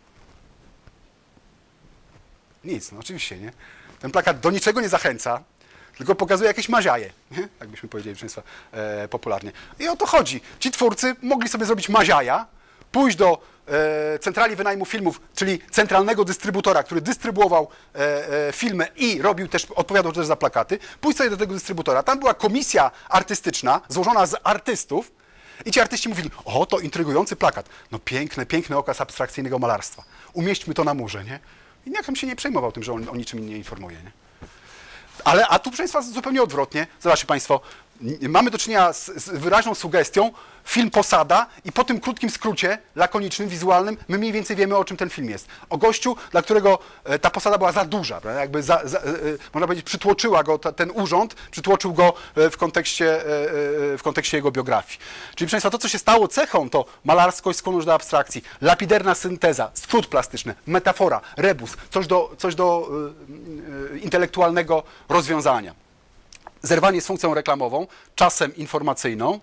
Nic, no oczywiście, nie? Ten plakat do niczego nie zachęca, tylko pokazuje jakieś maziaje, nie? Tak byśmy powiedzieli, proszę Państwa, e, popularnie. I o to chodzi. Ci twórcy mogli sobie zrobić maziaja, pójść do e, centrali wynajmu filmów, czyli centralnego dystrybutora, który dystrybuował e, e, filmy i robił też, odpowiadał też za plakaty, pójść sobie do tego dystrybutora. Tam była komisja artystyczna, złożona z artystów i ci artyści mówili, o, to intrygujący plakat. No piękny, piękny okaz abstrakcyjnego malarstwa. Umieśćmy to na murze, nie? I nikt tam się nie przejmował tym, że on o niczym nie informuje, nie? Ale, a tu, proszę Państwa, zupełnie odwrotnie. Zobaczcie Państwo, mamy do czynienia z, z wyraźną sugestią, film Posada i po tym krótkim skrócie, lakonicznym, wizualnym, my mniej więcej wiemy, o czym ten film jest. O gościu, dla którego ta posada była za duża, prawda? Jakby za, za, można powiedzieć, przytłoczyła go ta, ten urząd, przytłoczył go w kontekście, w kontekście jego biografii. Czyli, proszę Państwa, to, co się stało cechą, to malarskość, skłonność do abstrakcji, lapiderna synteza, skrót plastyczny, metafora, rebus, coś do, coś do y, y, intelektualnego rozwiązania. Zerwanie z funkcją reklamową, czasem informacyjną.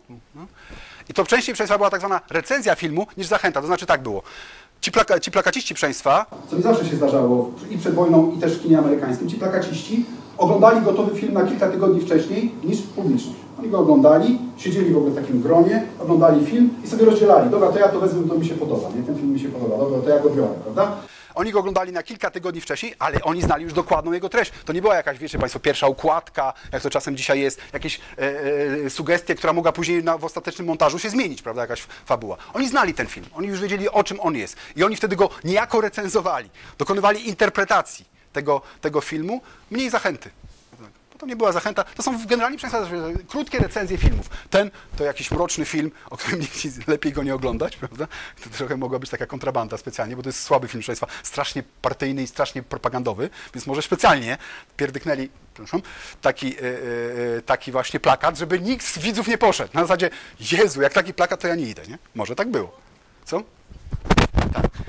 I to częściej, proszę Państwa, była tak zwana recenzja filmu niż zachęta. To znaczy tak było. Ci, plaka, ci plakaciści, proszę Państwa... Co nie zawsze się zdarzało i przed wojną, i też w kinie amerykańskim, ci plakaciści oglądali gotowy film na kilka tygodni wcześniej niż publiczność. Oni go oglądali, siedzieli w ogóle w takim gronie, oglądali film i sobie rozdzielali. Dobra, to ja to wezmę, to mi się podoba, nie? Ten film mi się podoba, dobra, to ja go biorę, prawda? Oni go oglądali na kilka tygodni wcześniej, ale oni znali już dokładną jego treść. To nie była jakaś, wiecie Państwo, pierwsza układka, jak to czasem dzisiaj jest, jakieś e, e, sugestie, która mogła później na, w ostatecznym montażu się zmienić, prawda, jakaś fabuła. Oni znali ten film, oni już wiedzieli, o czym on jest. I oni wtedy go niejako recenzowali, dokonywali interpretacji tego, tego filmu, mniej zachęty. To nie była zachęta, to są generalnie krótkie recenzje filmów. Ten to jakiś mroczny film, o którym nikt lepiej go nie oglądać, prawda? To trochę mogła być taka kontrabanda specjalnie, bo to jest słaby film, proszę Państwa, strasznie partyjny i strasznie propagandowy, więc może specjalnie pierdyknęli, przepraszam, taki, yy, taki właśnie plakat, żeby nikt z widzów nie poszedł. Na zasadzie, Jezu, jak taki plakat, to ja nie idę, nie? Może tak było. Co? Tak.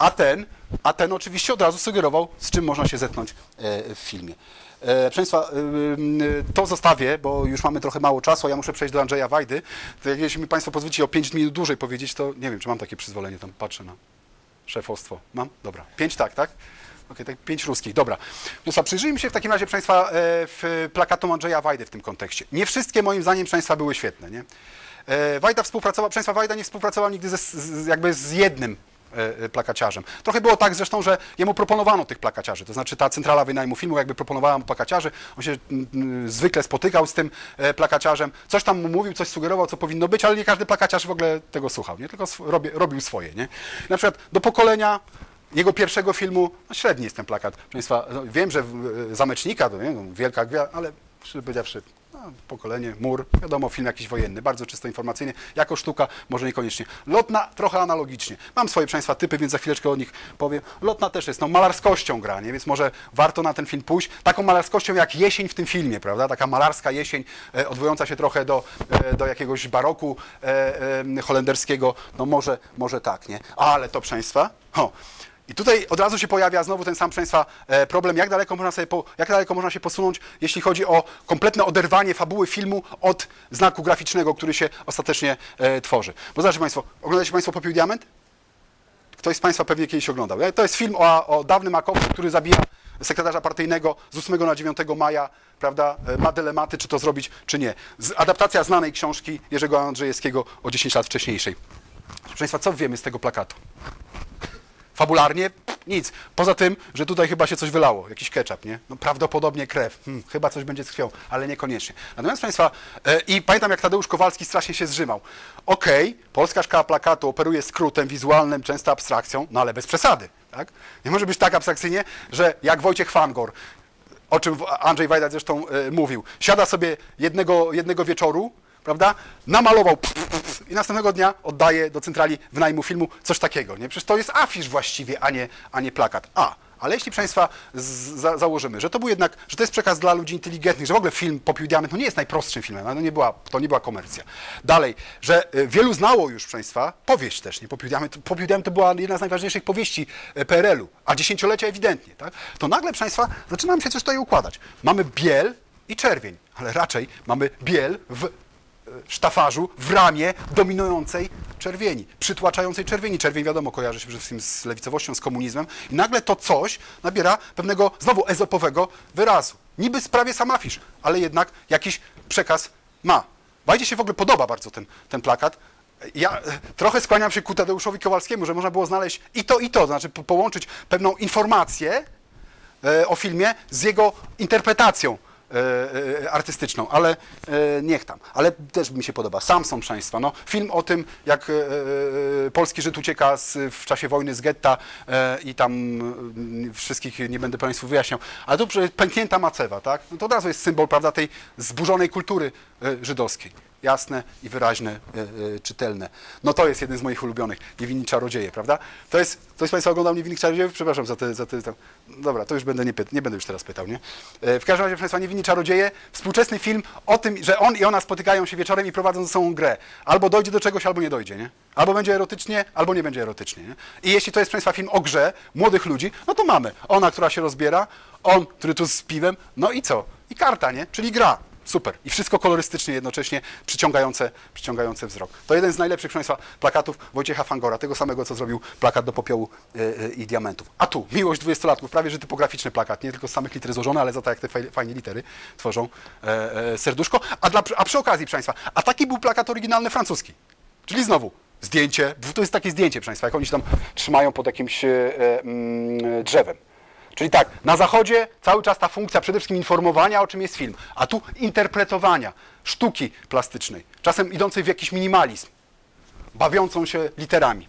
A ten, a ten oczywiście od razu sugerował, z czym można się zetknąć w filmie. E, proszę Państwa, e, to zostawię, bo już mamy trochę mało czasu, a ja muszę przejść do Andrzeja Wajdy. To jak jeśli mi Państwo pozwolicie o pięć minut dłużej powiedzieć, to nie wiem, czy mam takie przyzwolenie, tam patrzę na szefostwo. Mam? Dobra. Pięć tak, tak? Okej, okay, tak pięć ruskich, dobra. No co, przyjrzyjmy się w takim razie, proszę Państwa, w plakatom Andrzeja Wajdy w tym kontekście. Nie wszystkie moim zdaniem, proszę Państwa, były świetne, nie? E, Wajda współpracował, proszę Państwa, Wajda nie współpracował nigdy ze, z, jakby z jednym plakaciarzem. Trochę było tak zresztą, że jemu proponowano tych plakaciarzy, to znaczy ta centrala wynajmu filmu jakby proponowała mu plakaciarzy, on się mm, zwykle spotykał z tym e, plakaciarzem, coś tam mu mówił, coś sugerował, co powinno być, ale nie każdy plakaciarz w ogóle tego słuchał, nie? Tylko sw robi, robił swoje. Nie? Na przykład do pokolenia jego pierwszego filmu, no średni jest ten plakat. Proszę Państwa, no, wiem, że w, Zamecznika to nie, no, wielka gwiazda, ale szczerze powiedziawszy, no, pokolenie, mur, wiadomo, film jakiś wojenny, bardzo czysto informacyjny, jako sztuka może niekoniecznie. Lotna trochę analogicznie. Mam swoje, proszę Państwa, typy, więc za chwileczkę o nich powiem. Lotna też jest, no malarskością gra, nie? Więc może warto na ten film pójść. Taką malarskością jak jesień w tym filmie, prawda? Taka malarska jesień, e, odwołująca się trochę do, e, do jakiegoś baroku e, e, holenderskiego, no może, może tak, nie? Ale to, proszę Państwa, o, i tutaj od razu się pojawia znowu ten sam, proszę Państwa, problem, jak daleko można sobie po, jak daleko można się posunąć, jeśli chodzi o kompletne oderwanie fabuły filmu od znaku graficznego, który się ostatecznie e, tworzy. Bo zobaczcie Państwo, oglądaliście Państwo Popiół i Diament? Ktoś z Państwa pewnie kiedyś oglądał. To jest film o, o dawnym akowcu, który zabija sekretarza partyjnego z ósmego na dziewiątego maja, prawda, ma dylematy, czy to zrobić, czy nie. Z, adaptacja znanej książki Jerzego Andrzejewskiego o dziesięć lat wcześniejszej. Proszę Państwa, co wiemy z tego plakatu? Fabularnie nic. Poza tym, że tutaj chyba się coś wylało, jakiś ketchup, nie? No prawdopodobnie krew. Hmm, chyba coś będzie z krwią, ale niekoniecznie. Natomiast Państwa, e, i pamiętam jak Tadeusz Kowalski strasznie się zrzymał. Okej, okay, polska szkoła plakatu operuje skrótem wizualnym, często abstrakcją, no ale bez przesady, tak? Nie może być tak abstrakcyjnie, że jak Wojciech Fangor, o czym Andrzej Wajda zresztą e, mówił, siada sobie jednego, jednego wieczoru, prawda, namalował pf, pf, pf, i następnego dnia oddaje do centrali wynajmu filmu coś takiego, nie? Przecież to jest afisz właściwie, a nie, a nie plakat. A, ale jeśli, proszę Państwa, z, za, założymy, że to był jednak, że to jest przekaz dla ludzi inteligentnych, że w ogóle film Popiół i Diament no nie jest najprostszym filmem, ale to nie była, to nie była komercja. Dalej, że y, wielu znało już, proszę Państwa, powieść też, nie? Popiół i Diament, Popiół i Diament to była jedna z najważniejszych powieści P R L u, a dziesięciolecia ewidentnie, tak? To nagle, proszę Państwa, zaczyna się coś tutaj układać. Mamy biel i czerwień, ale raczej mamy biel w sztafarzu, w ramie dominującej czerwieni, przytłaczającej czerwieni. Czerwień, wiadomo, kojarzy się przede wszystkim z lewicowością, z komunizmem i nagle to coś nabiera pewnego, znowu ezopowego wyrazu. Niby prawie sam afisz, ale jednak jakiś przekaz ma. Wajdzie się w ogóle podoba bardzo ten, ten plakat. Ja trochę skłaniam się ku Tadeuszowi Kowalskiemu, że można było znaleźć i to, i to, to znaczy po, połączyć pewną informację e, o filmie z jego interpretacją artystyczną, ale e, niech tam. Ale też mi się podoba. Samson, proszę Państwa, no, film o tym, jak e, e, polski Żyd ucieka z, w czasie wojny z getta e, i tam e, wszystkich nie będę Państwu wyjaśniał. Ale tu pęknięta macewa, tak? No to od razu jest symbol, prawda, tej zburzonej kultury e, żydowskiej. Jasne i wyraźne, e, e, czytelne. No to jest jeden z moich ulubionych. Niewinni czarodzieje, prawda? To jest, ktoś z Państwa oglądał Niewinnych czarodziejów? Przepraszam za te, za te tam. Dobra, to już będę nie, nie będę już teraz pytał, nie? E, w każdym razie, proszę Państwa, Niewinni czarodzieje, współczesny film o tym, że on i ona spotykają się wieczorem i prowadzą ze sobą grę. Albo dojdzie do czegoś, albo nie dojdzie, nie? Albo będzie erotycznie, albo nie będzie erotycznie, nie? I jeśli to jest, proszę Państwa, film o grze młodych ludzi, no to mamy ona, która się rozbiera, on, który tu z piwem, no i co? I karta, nie? Czyli gra. Super. I wszystko kolorystycznie jednocześnie przyciągające, przyciągające wzrok. To jeden z najlepszych, proszę Państwa, plakatów Wojciecha Fangora, tego samego, co zrobił plakat do Popiołu yy, i Diamentów. A tu, Miłość dwudziestolatków, prawie że typograficzny plakat, nie tylko z samych liter złożony, ale za to, jak te fajnie, fajnie litery tworzą e, e, serduszko. A, dla, a przy okazji, proszę Państwa, a taki był plakat oryginalny francuski. Czyli znowu zdjęcie, to jest takie zdjęcie, proszę Państwa, jak oni się tam trzymają pod jakimś e, e, drzewem. Czyli tak, na zachodzie cały czas ta funkcja przede wszystkim informowania, o czym jest film, a tu interpretowania, sztuki plastycznej, czasem idącej w jakiś minimalizm, bawiącą się literami.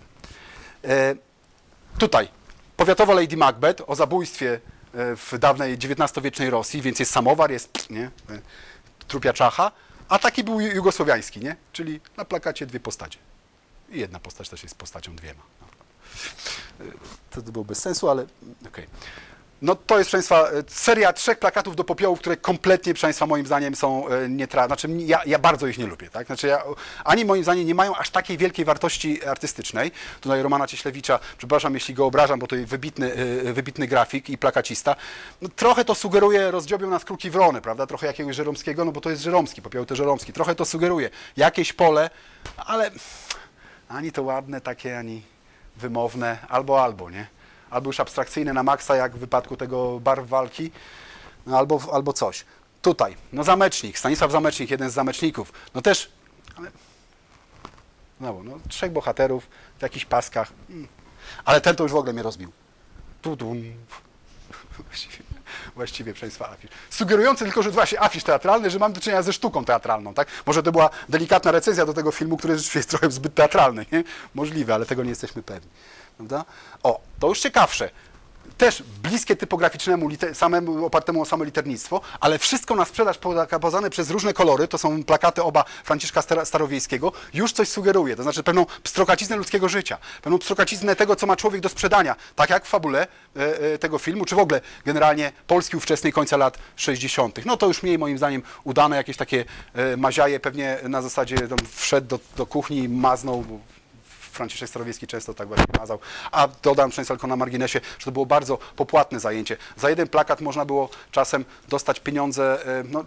E, tutaj powiatowa Lady Macbeth o zabójstwie w dawnej dziewiętnastowiecznej Rosji, więc jest samowar, jest nie, trupia czacha, a taki był jugosłowiański, nie? Czyli na plakacie dwie postacie. I jedna postać też jest postacią dwiema. To by było bez sensu, ale okej. Okay. No to jest, proszę Państwa, seria trzech plakatów do popiołu, które kompletnie, proszę Państwa, moim zdaniem są nietrawne. Znaczy, ja, ja bardzo ich nie lubię, tak? Znaczy, ja, ani moim zdaniem nie mają aż takiej wielkiej wartości artystycznej. Tutaj Romana Cieślewicza, przepraszam, jeśli go obrażam, bo to jest wybitny, wybitny grafik i plakacista. No, trochę to sugeruje, rozdziobią nas kruki wrony, prawda? Trochę jakiegoś Żeromskiego, no bo to jest Żeromski, popioł to Żeromski. Trochę to sugeruje. Jakieś pole, ale ani to ładne takie, ani wymowne, albo, albo, nie? Albo już abstrakcyjne na maksa, jak w wypadku tego barw walki, no albo, albo coś. Tutaj, no Zamecznik, Stanisław Zamecznik, jeden z zameczników, no też, ale, no, no trzech bohaterów w jakichś paskach, mm. ale ten to już w ogóle mnie rozbił. Tudum. Właściwie, właściwie, proszę Państwa, afisz. Sugerujący tylko, że właśnie afisz teatralny, że mam do czynienia ze sztuką teatralną, tak? Może to była delikatna recenzja do tego filmu, który rzeczywiście jest trochę zbyt teatralny, nie? Możliwe, ale tego nie jesteśmy pewni. Prawda? O, to już ciekawsze. Też bliskie typograficznemu, samemu, opartemu o samo liternictwo, ale wszystko na sprzedaż pokazane przez różne kolory, to są plakaty oba Franciszka Starowiejskiego, już coś sugeruje, to znaczy pewną pstrokaciznę ludzkiego życia, pewną pstrokaciznę tego, co ma człowiek do sprzedania, tak jak w fabule e, e, tego filmu, czy w ogóle generalnie Polski ówczesnej końca lat sześćdziesiątych. No to już mniej moim zdaniem udane, jakieś takie e, maziaje, pewnie na zasadzie tam wszedł do, do kuchni i maznął, Franciszek Starowiejski często tak właśnie mazał. A dodam często tylko na marginesie, że to było bardzo popłatne zajęcie. Za jeden plakat można było czasem dostać pieniądze, no,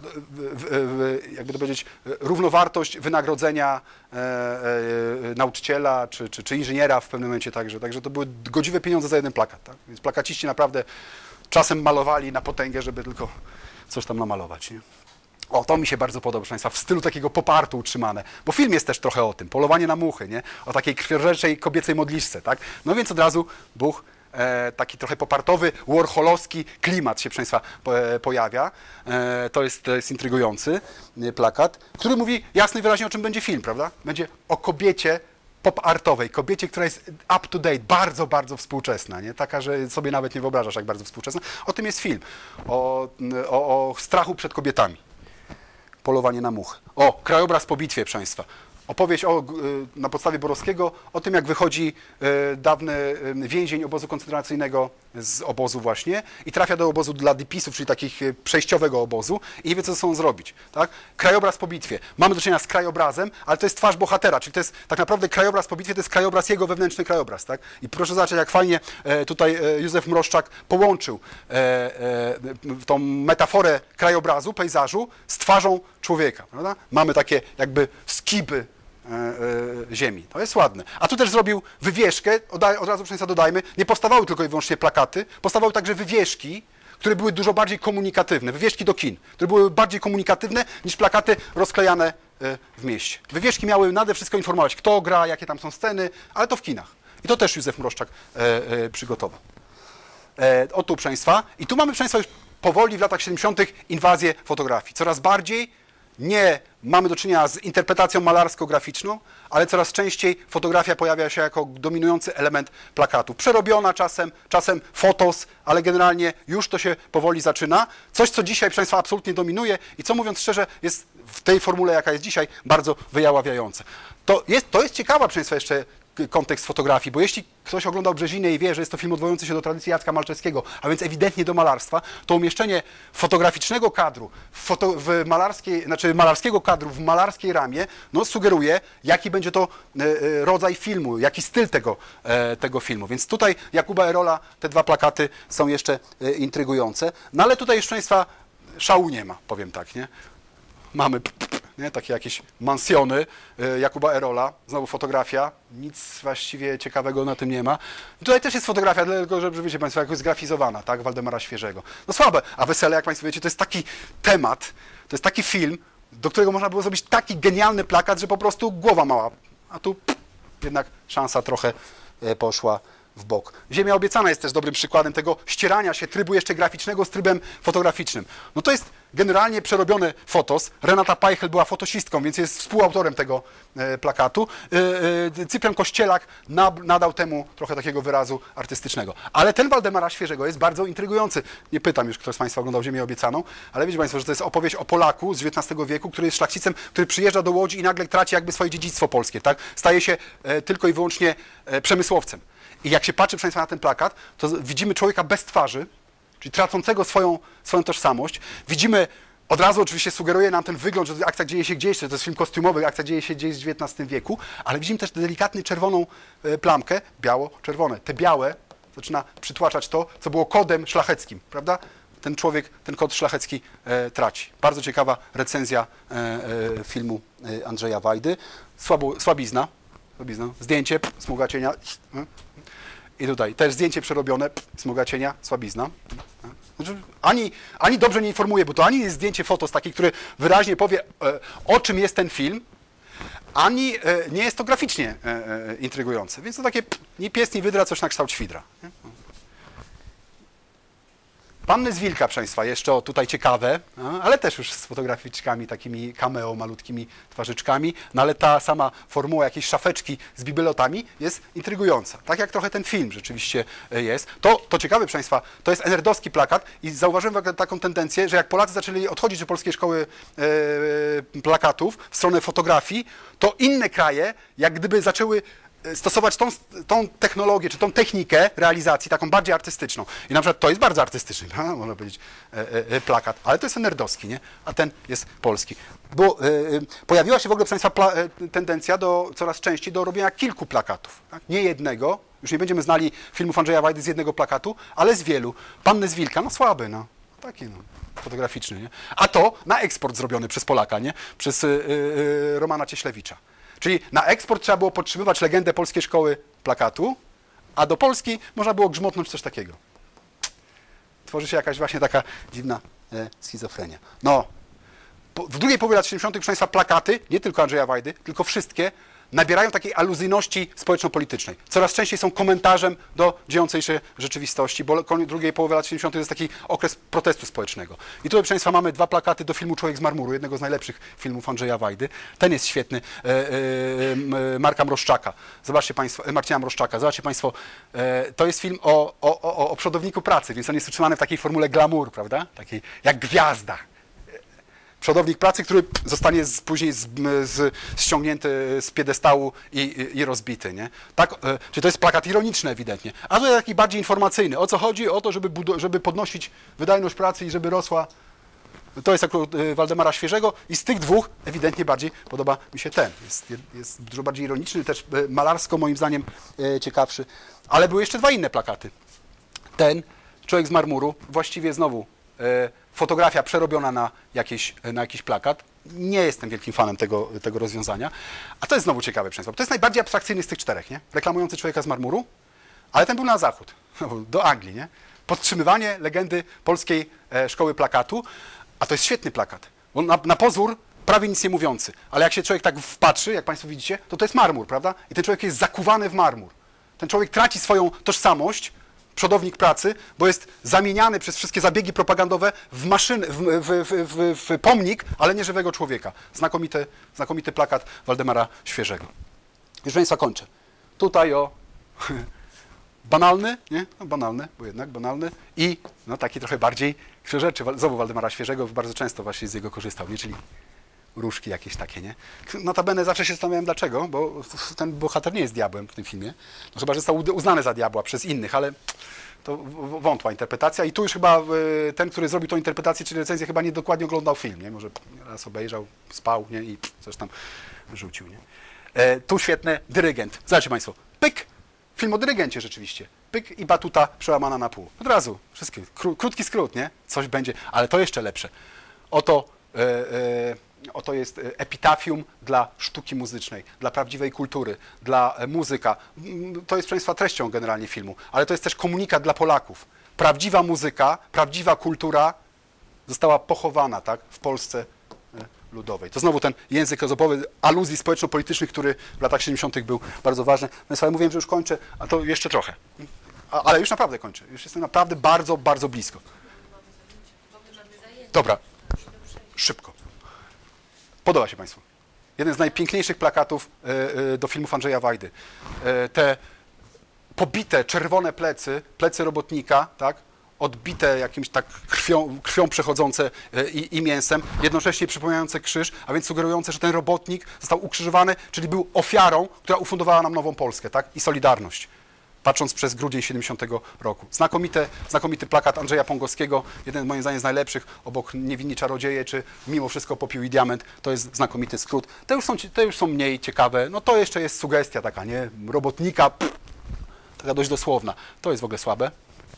jakby to powiedzieć, równowartość wynagrodzenia e, e, nauczyciela czy, czy, czy inżyniera w pewnym momencie także. Także to były godziwe pieniądze za jeden plakat. Tak? Więc plakaciści naprawdę czasem malowali na potęgę, żeby tylko coś tam namalować. Nie? O, to mi się bardzo podoba, proszę Państwa, w stylu takiego pop-artu utrzymane, bo film jest też trochę o tym, polowanie na muchy, nie? O takiej krwiożerczej kobiecej modliszce, tak? No więc od razu Buch, e, taki trochę popartowy, warholowski klimat się, proszę Państwa, po, e, pojawia. E, to, jest, to jest intrygujący e, plakat, który mówi jasno i wyraźnie, o czym będzie film, prawda? Będzie o kobiecie pop-artowej, kobiecie, która jest up to date, bardzo, bardzo współczesna, nie? Taka, że sobie nawet nie wyobrażasz, jak bardzo współczesna. O tym jest film, o, o, o strachu przed kobietami. Polowanie na muchy. O, krajobraz po bitwie, proszę Państwa. Opowieść o, na podstawie Borowskiego o tym, jak wychodzi dawny więzień obozu koncentracyjnego z obozu właśnie i trafia do obozu dla dypisów, czyli takich przejściowego obozu i nie wie, co ze sobą zrobić. Tak? Krajobraz po bitwie. Mamy do czynienia z krajobrazem, ale to jest twarz bohatera, czyli to jest tak naprawdę krajobraz po bitwie, to jest krajobraz, jego wewnętrzny krajobraz. Tak? I proszę zobaczyć, jak fajnie tutaj Józef Mroszczak połączył tą metaforę krajobrazu, pejzażu z twarzą człowieka. Prawda? Mamy takie jakby skiby ziemi. To jest ładne. A tu też zrobił wywieszkę, od razu, proszę Państwa, dodajmy, nie powstawały tylko i wyłącznie plakaty, powstawały także wywieszki, które były dużo bardziej komunikatywne, wywieszki do kin, które były bardziej komunikatywne niż plakaty rozklejane w mieście. Wywieszki miały nade wszystko informować, kto gra, jakie tam są sceny, ale to w kinach. I to też Józef Mroszczak e, e, przygotował. E, o tu, proszę Państwa. I tu mamy, proszę Państwa, już powoli w latach siedemdziesiątych inwazję fotografii. Coraz bardziej nie mamy do czynienia z interpretacją malarsko-graficzną, ale coraz częściej fotografia pojawia się jako dominujący element plakatu. Przerobiona czasem, czasem fotos, ale generalnie już to się powoli zaczyna. Coś, co dzisiaj, proszę Państwa, absolutnie dominuje i co, mówiąc szczerze, jest w tej formule, jaka jest dzisiaj, bardzo wyjaławiające. To jest, to jest ciekawa, proszę Państwa, jeszcze kontekst fotografii, bo jeśli ktoś oglądał Brzezinę i wie, że jest to film odwołujący się do tradycji Jacka Malczewskiego, a więc ewidentnie do malarstwa, to umieszczenie fotograficznego kadru w, foto, w malarskiej, znaczy malarskiego kadru w malarskiej ramie, no sugeruje, jaki będzie to e, rodzaj filmu, jaki styl tego, e, tego filmu. Więc tutaj Jakuba Erola, te dwa plakaty są jeszcze e, intrygujące. No ale tutaj już, Państwa, szału nie ma, powiem tak, nie? Mamy nie? Takie jakieś mansjony Jakuba Erola, znowu fotografia, nic właściwie ciekawego na tym nie ma. I tutaj też jest fotografia, tylko że wiecie Państwo, jakoś zgrafizowana, tak, Waldemara Świeżego. No słabe, a Wesele, jak Państwo wiecie, to jest taki temat, to jest taki film, do którego można było zrobić taki genialny plakat, że po prostu głowa mała, a tu pff, jednak szansa trochę poszła w bok. Ziemia obiecana jest też dobrym przykładem tego ścierania się trybu jeszcze graficznego z trybem fotograficznym. No to jest generalnie przerobiony fotos. Renata Pajchel była fotosistką, więc jest współautorem tego e, plakatu. E, e, Cyprian Kościelak na, nadał temu trochę takiego wyrazu artystycznego. Ale ten Waldemara Świeżego jest bardzo intrygujący. Nie pytam już, kto z Państwa oglądał Ziemię obiecaną, ale wiecie Państwo, że to jest opowieść o Polaku z dziewiętnastego wieku, który jest szlachcicem, który przyjeżdża do Łodzi i nagle traci jakby swoje dziedzictwo polskie. Tak? Staje się e, tylko i wyłącznie e, przemysłowcem. I jak się patrzy, proszę Państwa, na ten plakat, to widzimy człowieka bez twarzy, czyli tracącego swoją, swoją tożsamość. Widzimy, od razu oczywiście sugeruje nam ten wygląd, że akcja dzieje się gdzieś, że to jest film kostiumowy, akcja dzieje się gdzieś w dziewiętnastym wieku, ale widzimy też delikatnie czerwoną plamkę, biało-czerwone. Te białe zaczyna przytłaczać to, co było kodem szlacheckim, prawda? Ten człowiek, ten kod szlachecki e, traci. Bardzo ciekawa recenzja e, e, filmu e, Andrzeja Wajdy. Słabo, słabizna, słabizna, zdjęcie, pff, smuga cienia. I tutaj też zdjęcie przerobione, pff, smuga cienia, słabizna. Znaczy, ani, ani dobrze nie informuje, bo to ani jest zdjęcie fotos takie, które wyraźnie powie, e, o czym jest ten film, ani e, nie jest to graficznie e, e, intrygujące. Więc to takie pff, ni pies, ni wydra, coś na kształt świdra. Nie? Panny z Wilka, proszę Państwa, jeszcze o, tutaj ciekawe, ale też już z fotograficzkami, takimi cameo, malutkimi twarzyczkami, no ale ta sama formuła jakiejś szafeczki z bibelotami jest intrygująca. Tak jak trochę ten film rzeczywiście jest. To, to ciekawe, proszę Państwa, to jest enerdowski plakat i zauważyłem taką tendencję, że jak Polacy zaczęli odchodzić do polskiej szkoły e, plakatów w stronę fotografii, to inne kraje jak gdyby zaczęły stosować tą, tą technologię, czy tą technikę realizacji, taką bardziej artystyczną. I na przykład to jest bardzo artystyczny, no, można powiedzieć, e, e, plakat, ale to jest nerdowski, nie? A ten jest polski. Bo e, pojawiła się w ogóle, proszę Państwa, pla, e, tendencja do, coraz częściej do robienia kilku plakatów. Tak? Nie jednego, już nie będziemy znali filmów Andrzeja Wajdy z jednego plakatu, ale z wielu. Panny z Wilka, no słaby, no. Taki, no. Fotograficzny, nie? A to na eksport zrobiony przez Polaka, nie? Przez e, e, Romana Cieślewicza. Czyli na eksport trzeba było podtrzymywać legendę polskiej szkoły plakatu, a do Polski można było grzmotnąć coś takiego. Tworzy się jakaś właśnie taka dziwna e, schizofrenia. No, po, w drugiej połowie lat siedemdziesiątych, proszę Państwa, plakaty, nie tylko Andrzeja Wajdy, tylko wszystkie, nabierają takiej aluzyjności społeczno-politycznej. Coraz częściej są komentarzem do dziejącej się rzeczywistości, bo koniec drugiej połowy lat siedemdziesiątych to jest taki okres protestu społecznego. I tutaj, proszę Państwa, mamy dwa plakaty do filmu Człowiek z marmuru, jednego z najlepszych filmów Andrzeja Wajdy. Ten jest świetny, e, e, Marka Mroszczaka. Zobaczcie Państwo, e, Marcina Mroszczaka. Zobaczcie Państwo, e, to jest film o, o, o, o przodowniku pracy, więc on jest utrzymany w takiej formule glamour, prawda? Takiej jak gwiazda. Przodownik pracy, który zostanie z, później z, z, ściągnięty z piedestału i, i, i rozbity. Nie? Tak, e, czyli to jest plakat ironiczny ewidentnie. A to jest taki bardziej informacyjny. O co chodzi? O to, żeby, żeby podnosić wydajność pracy i żeby rosła. To jest akurat e, Waldemara Świeżego i z tych dwóch ewidentnie bardziej podoba mi się ten. Jest, jest dużo bardziej ironiczny, też e, malarsko moim zdaniem e, ciekawszy. Ale były jeszcze dwa inne plakaty. Ten, Człowiek z marmuru, właściwie znowu e, fotografia przerobiona na, jakieś, na jakiś plakat. Nie jestem wielkim fanem tego, tego rozwiązania. A to jest znowu ciekawe, proszę Państwa. To jest najbardziej abstrakcyjny z tych czterech, nie? Reklamujący Człowieka z marmuru, ale ten był na zachód, do Anglii, nie? Podtrzymywanie legendy polskiej e, szkoły plakatu, a to jest świetny plakat. Bo na, na pozór prawie nic nie mówiący, ale jak się człowiek tak wpatrzy, jak Państwo widzicie, to to jest marmur, prawda? I ten człowiek jest zakuwany w marmur. Ten człowiek traci swoją tożsamość, przodownik pracy, bo jest zamieniany przez wszystkie zabiegi propagandowe w maszynę, w, w, w, w, w pomnik, ale nie żywego człowieka. Znakomity, znakomity plakat Waldemara Świeżego. Już Państwa kończę. Tutaj o banalny, nie? No, banalny, bo jednak banalny i no, taki trochę bardziej krzyżeczy. Znowu Waldemara Świeżego, bardzo często właśnie z jego korzystał, nie? Czyli różki jakieś takie, nie? Notabene zawsze się zastanawiałem dlaczego, bo ten bohater nie jest diabłem w tym filmie. No, chyba, że został uznany za diabła przez innych, ale to wątła interpretacja. I tu już chyba ten, który zrobił tą interpretację czy recenzję, chyba nie dokładnie oglądał film, nie? Może raz obejrzał, spał, nie? I coś tam rzucił, nie? E, tu świetny dyrygent. Zobaczcie Państwo, pyk, film o dyrygencie rzeczywiście. Pyk i batuta przełamana na pół. Od razu, wszystkie, kró, krótki skrót, nie? Coś będzie, ale to jeszcze lepsze. Oto e, e, Oto jest epitafium dla sztuki muzycznej, dla prawdziwej kultury, dla muzyka. To jest, proszę Państwa, treścią generalnie filmu, ale to jest też komunikat dla Polaków. Prawdziwa muzyka, prawdziwa kultura została pochowana, tak, w Polsce ludowej. To znowu ten język ozopowy aluzji społeczno-politycznych, który w latach siedemdziesiątych był bardzo ważny. Państwa, ja mówiłem, że już kończę, a to jeszcze trochę. A, ale już naprawdę kończę. Już jestem naprawdę bardzo, bardzo blisko. Dobra, szybko. Podoba się Państwu. Jeden z najpiękniejszych plakatów do filmów Andrzeja Wajdy. Te pobite, czerwone plecy, plecy robotnika, tak, odbite jakimś tak krwią, krwią przechodzące i, i mięsem, jednocześnie przypominające krzyż, a więc sugerujące, że ten robotnik został ukrzyżowany, czyli był ofiarą, która ufundowała nam nową Polskę, tak, i Solidarność. patrząc przez grudzień siedemdziesiątego roku. Znakomite, znakomity plakat Andrzeja Pągowskiego, jeden moim zdaniem z najlepszych, obok Niewinni Czarodzieje, czy Mimo wszystko Popiół i Diament, to jest znakomity skrót. Te już są, te już są mniej ciekawe, no to jeszcze jest sugestia taka, nie? Robotnika, pff, taka dość dosłowna. To jest w ogóle słabe.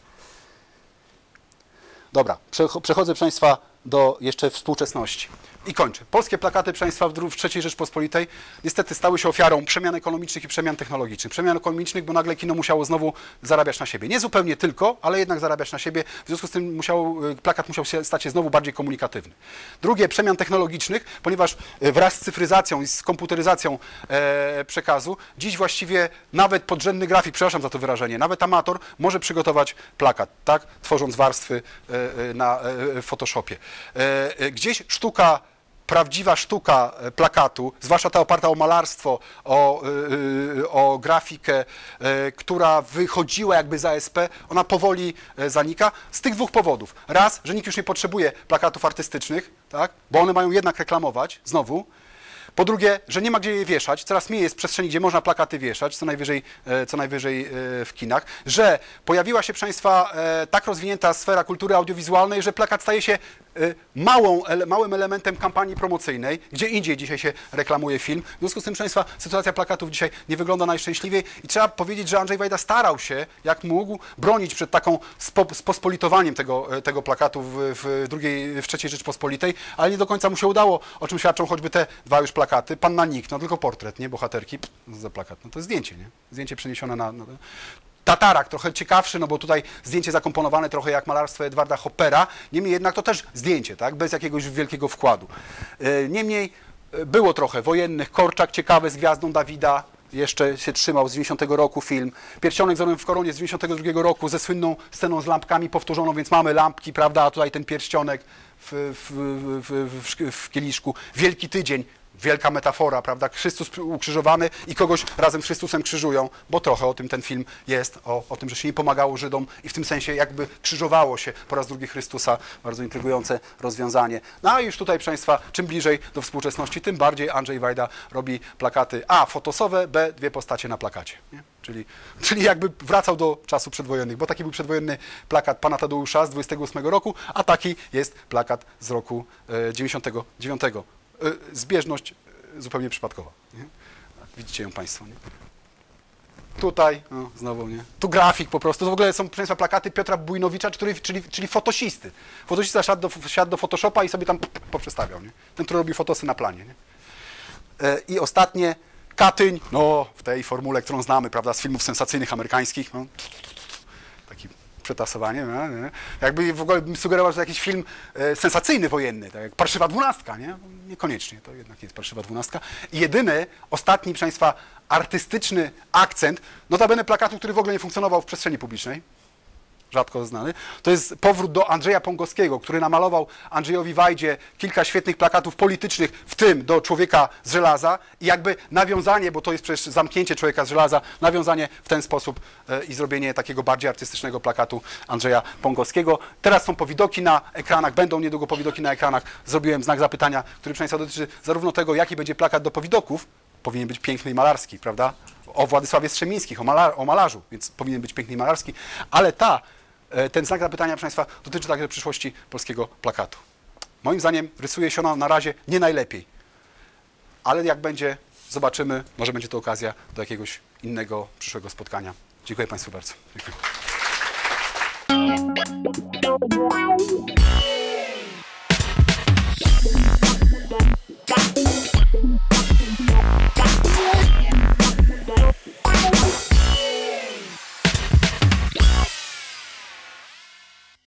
Dobra, przechodzę, proszę Państwa, do jeszcze współczesności. I kończę. Polskie plakaty, proszę Państwa, w trzeciej Rzeczpospolitej niestety stały się ofiarą przemian ekonomicznych i przemian technologicznych. Przemian ekonomicznych, bo nagle kino musiało znowu zarabiać na siebie. Nie zupełnie tylko, ale jednak zarabiać na siebie. W związku z tym musiał, plakat musiał się stać się znowu bardziej komunikatywny. Drugie, przemian technologicznych, ponieważ wraz z cyfryzacją i z komputeryzacją e, przekazu, dziś właściwie nawet podrzędny grafik, przepraszam za to wyrażenie, nawet amator może przygotować plakat, tak? Tworząc warstwy e, na e, Photoshopie. E, gdzieś sztuka prawdziwa sztuka plakatu, zwłaszcza ta oparta o malarstwo, o, yy, o grafikę, yy, która wychodziła jakby za S P, ona powoli yy, zanika z tych dwóch powodów. Raz, że nikt już nie potrzebuje plakatów artystycznych, tak? Bo one mają jednak reklamować, znowu. Po drugie, że nie ma gdzie je wieszać, coraz mniej jest przestrzeni, gdzie można plakaty wieszać, co najwyżej, co najwyżej w kinach, że pojawiła się, proszę Państwa, tak rozwinięta sfera kultury audiowizualnej, że plakat staje się małą, małym elementem kampanii promocyjnej, gdzie indziej dzisiaj się reklamuje film. W związku z tym, proszę Państwa, sytuacja plakatów dzisiaj nie wygląda najszczęśliwiej i trzeba powiedzieć, że Andrzej Wajda starał się, jak mógł, bronić przed taką spospolitowaniem tego, tego plakatu w, w, drugiej, w trzeciej Rzeczpospolitej, ale nie do końca mu się udało, o czym świadczą choćby te dwa już plakaty. Panna Nick, no tylko portret, nie bohaterki, pff, za plakat, no to jest zdjęcie, nie? Zdjęcie przeniesione na... na Tatarak, trochę ciekawszy, no bo tutaj zdjęcie zakomponowane trochę jak malarstwo Edwarda Hoppera, niemniej jednak to też zdjęcie, tak? Bez jakiegoś wielkiego wkładu. Niemniej było trochę wojennych, Korczak ciekawy z gwiazdą Dawida, jeszcze się trzymał z dziewięćdziesiątego roku film. Pierścionek z orłem w koronie z dziewięćdziesiątego drugiego roku ze słynną sceną z lampkami powtórzoną, więc mamy lampki, prawda, a tutaj ten pierścionek w, w, w, w, w kieliszku. Wielki Tydzień. Wielka metafora, prawda? Chrystus ukrzyżowany i kogoś razem z Chrystusem krzyżują, bo trochę o tym ten film jest, o, o tym, że się nie pomagało Żydom i w tym sensie jakby krzyżowało się po raz drugi Chrystusa. Bardzo intrygujące rozwiązanie. No a już tutaj, proszę Państwa, czym bliżej do współczesności, tym bardziej Andrzej Wajda robi plakaty A, fotosowe, B, dwie postacie na plakacie. Nie? Czyli, czyli jakby wracał do czasów przedwojennych, bo taki był przedwojenny plakat pana Tadeusza z dwudziestego ósmego roku, a taki jest plakat z roku e, dziewięćdziesiątego dziewiątego. Zbieżność zupełnie przypadkowa. Nie? Widzicie ją Państwo. Nie? Tutaj, no, znowu, nie? Tu grafik po prostu. To w ogóle są, proszę Państwa, plakaty Piotra Bujnowicza, który, czyli, czyli fotosisty. Fotosista siadł do, siadł do Photoshopa i sobie tam poprzestawiał. Nie? Ten, który robi fotosy na planie. Nie? I ostatnie, Katyń, no w tej formule, którą znamy, prawda, z filmów sensacyjnych amerykańskich. No, taki przetasowanie, nie, nie. Jakby w ogóle sugerował, że jakiś film e, sensacyjny, wojenny, tak jak Parszywa dwunastka, nie? Niekoniecznie, to jednak jest Parszywa dwunastka. I jedyny, ostatni, proszę Państwa, artystyczny akcent, notabene plakatu, który w ogóle nie funkcjonował w przestrzeni publicznej, rzadko znany, to jest powrót do Andrzeja Pągowskiego, który namalował Andrzejowi Wajdzie kilka świetnych plakatów politycznych, w tym do Człowieka z żelaza i jakby nawiązanie, bo to jest przecież zamknięcie Człowieka z żelaza, nawiązanie w ten sposób e, i zrobienie takiego bardziej artystycznego plakatu Andrzeja Pągowskiego. Teraz są powidoki na ekranach, będą niedługo powidoki na ekranach. Zrobiłem znak zapytania, który, proszę Państwa, dotyczy zarówno tego, jaki będzie plakat do powidoków, powinien być piękny i malarski, prawda? O Władysławie Strzemińskich, o, malar o malarzu, więc powinien być piękny i malarski, ale ta ten znak zapytania, proszę Państwa, dotyczy także przyszłości polskiego plakatu. Moim zdaniem rysuje się ona na razie nie najlepiej, ale jak będzie, zobaczymy, może będzie to okazja do jakiegoś innego przyszłego spotkania. Dziękuję Państwu bardzo. Dziękuję.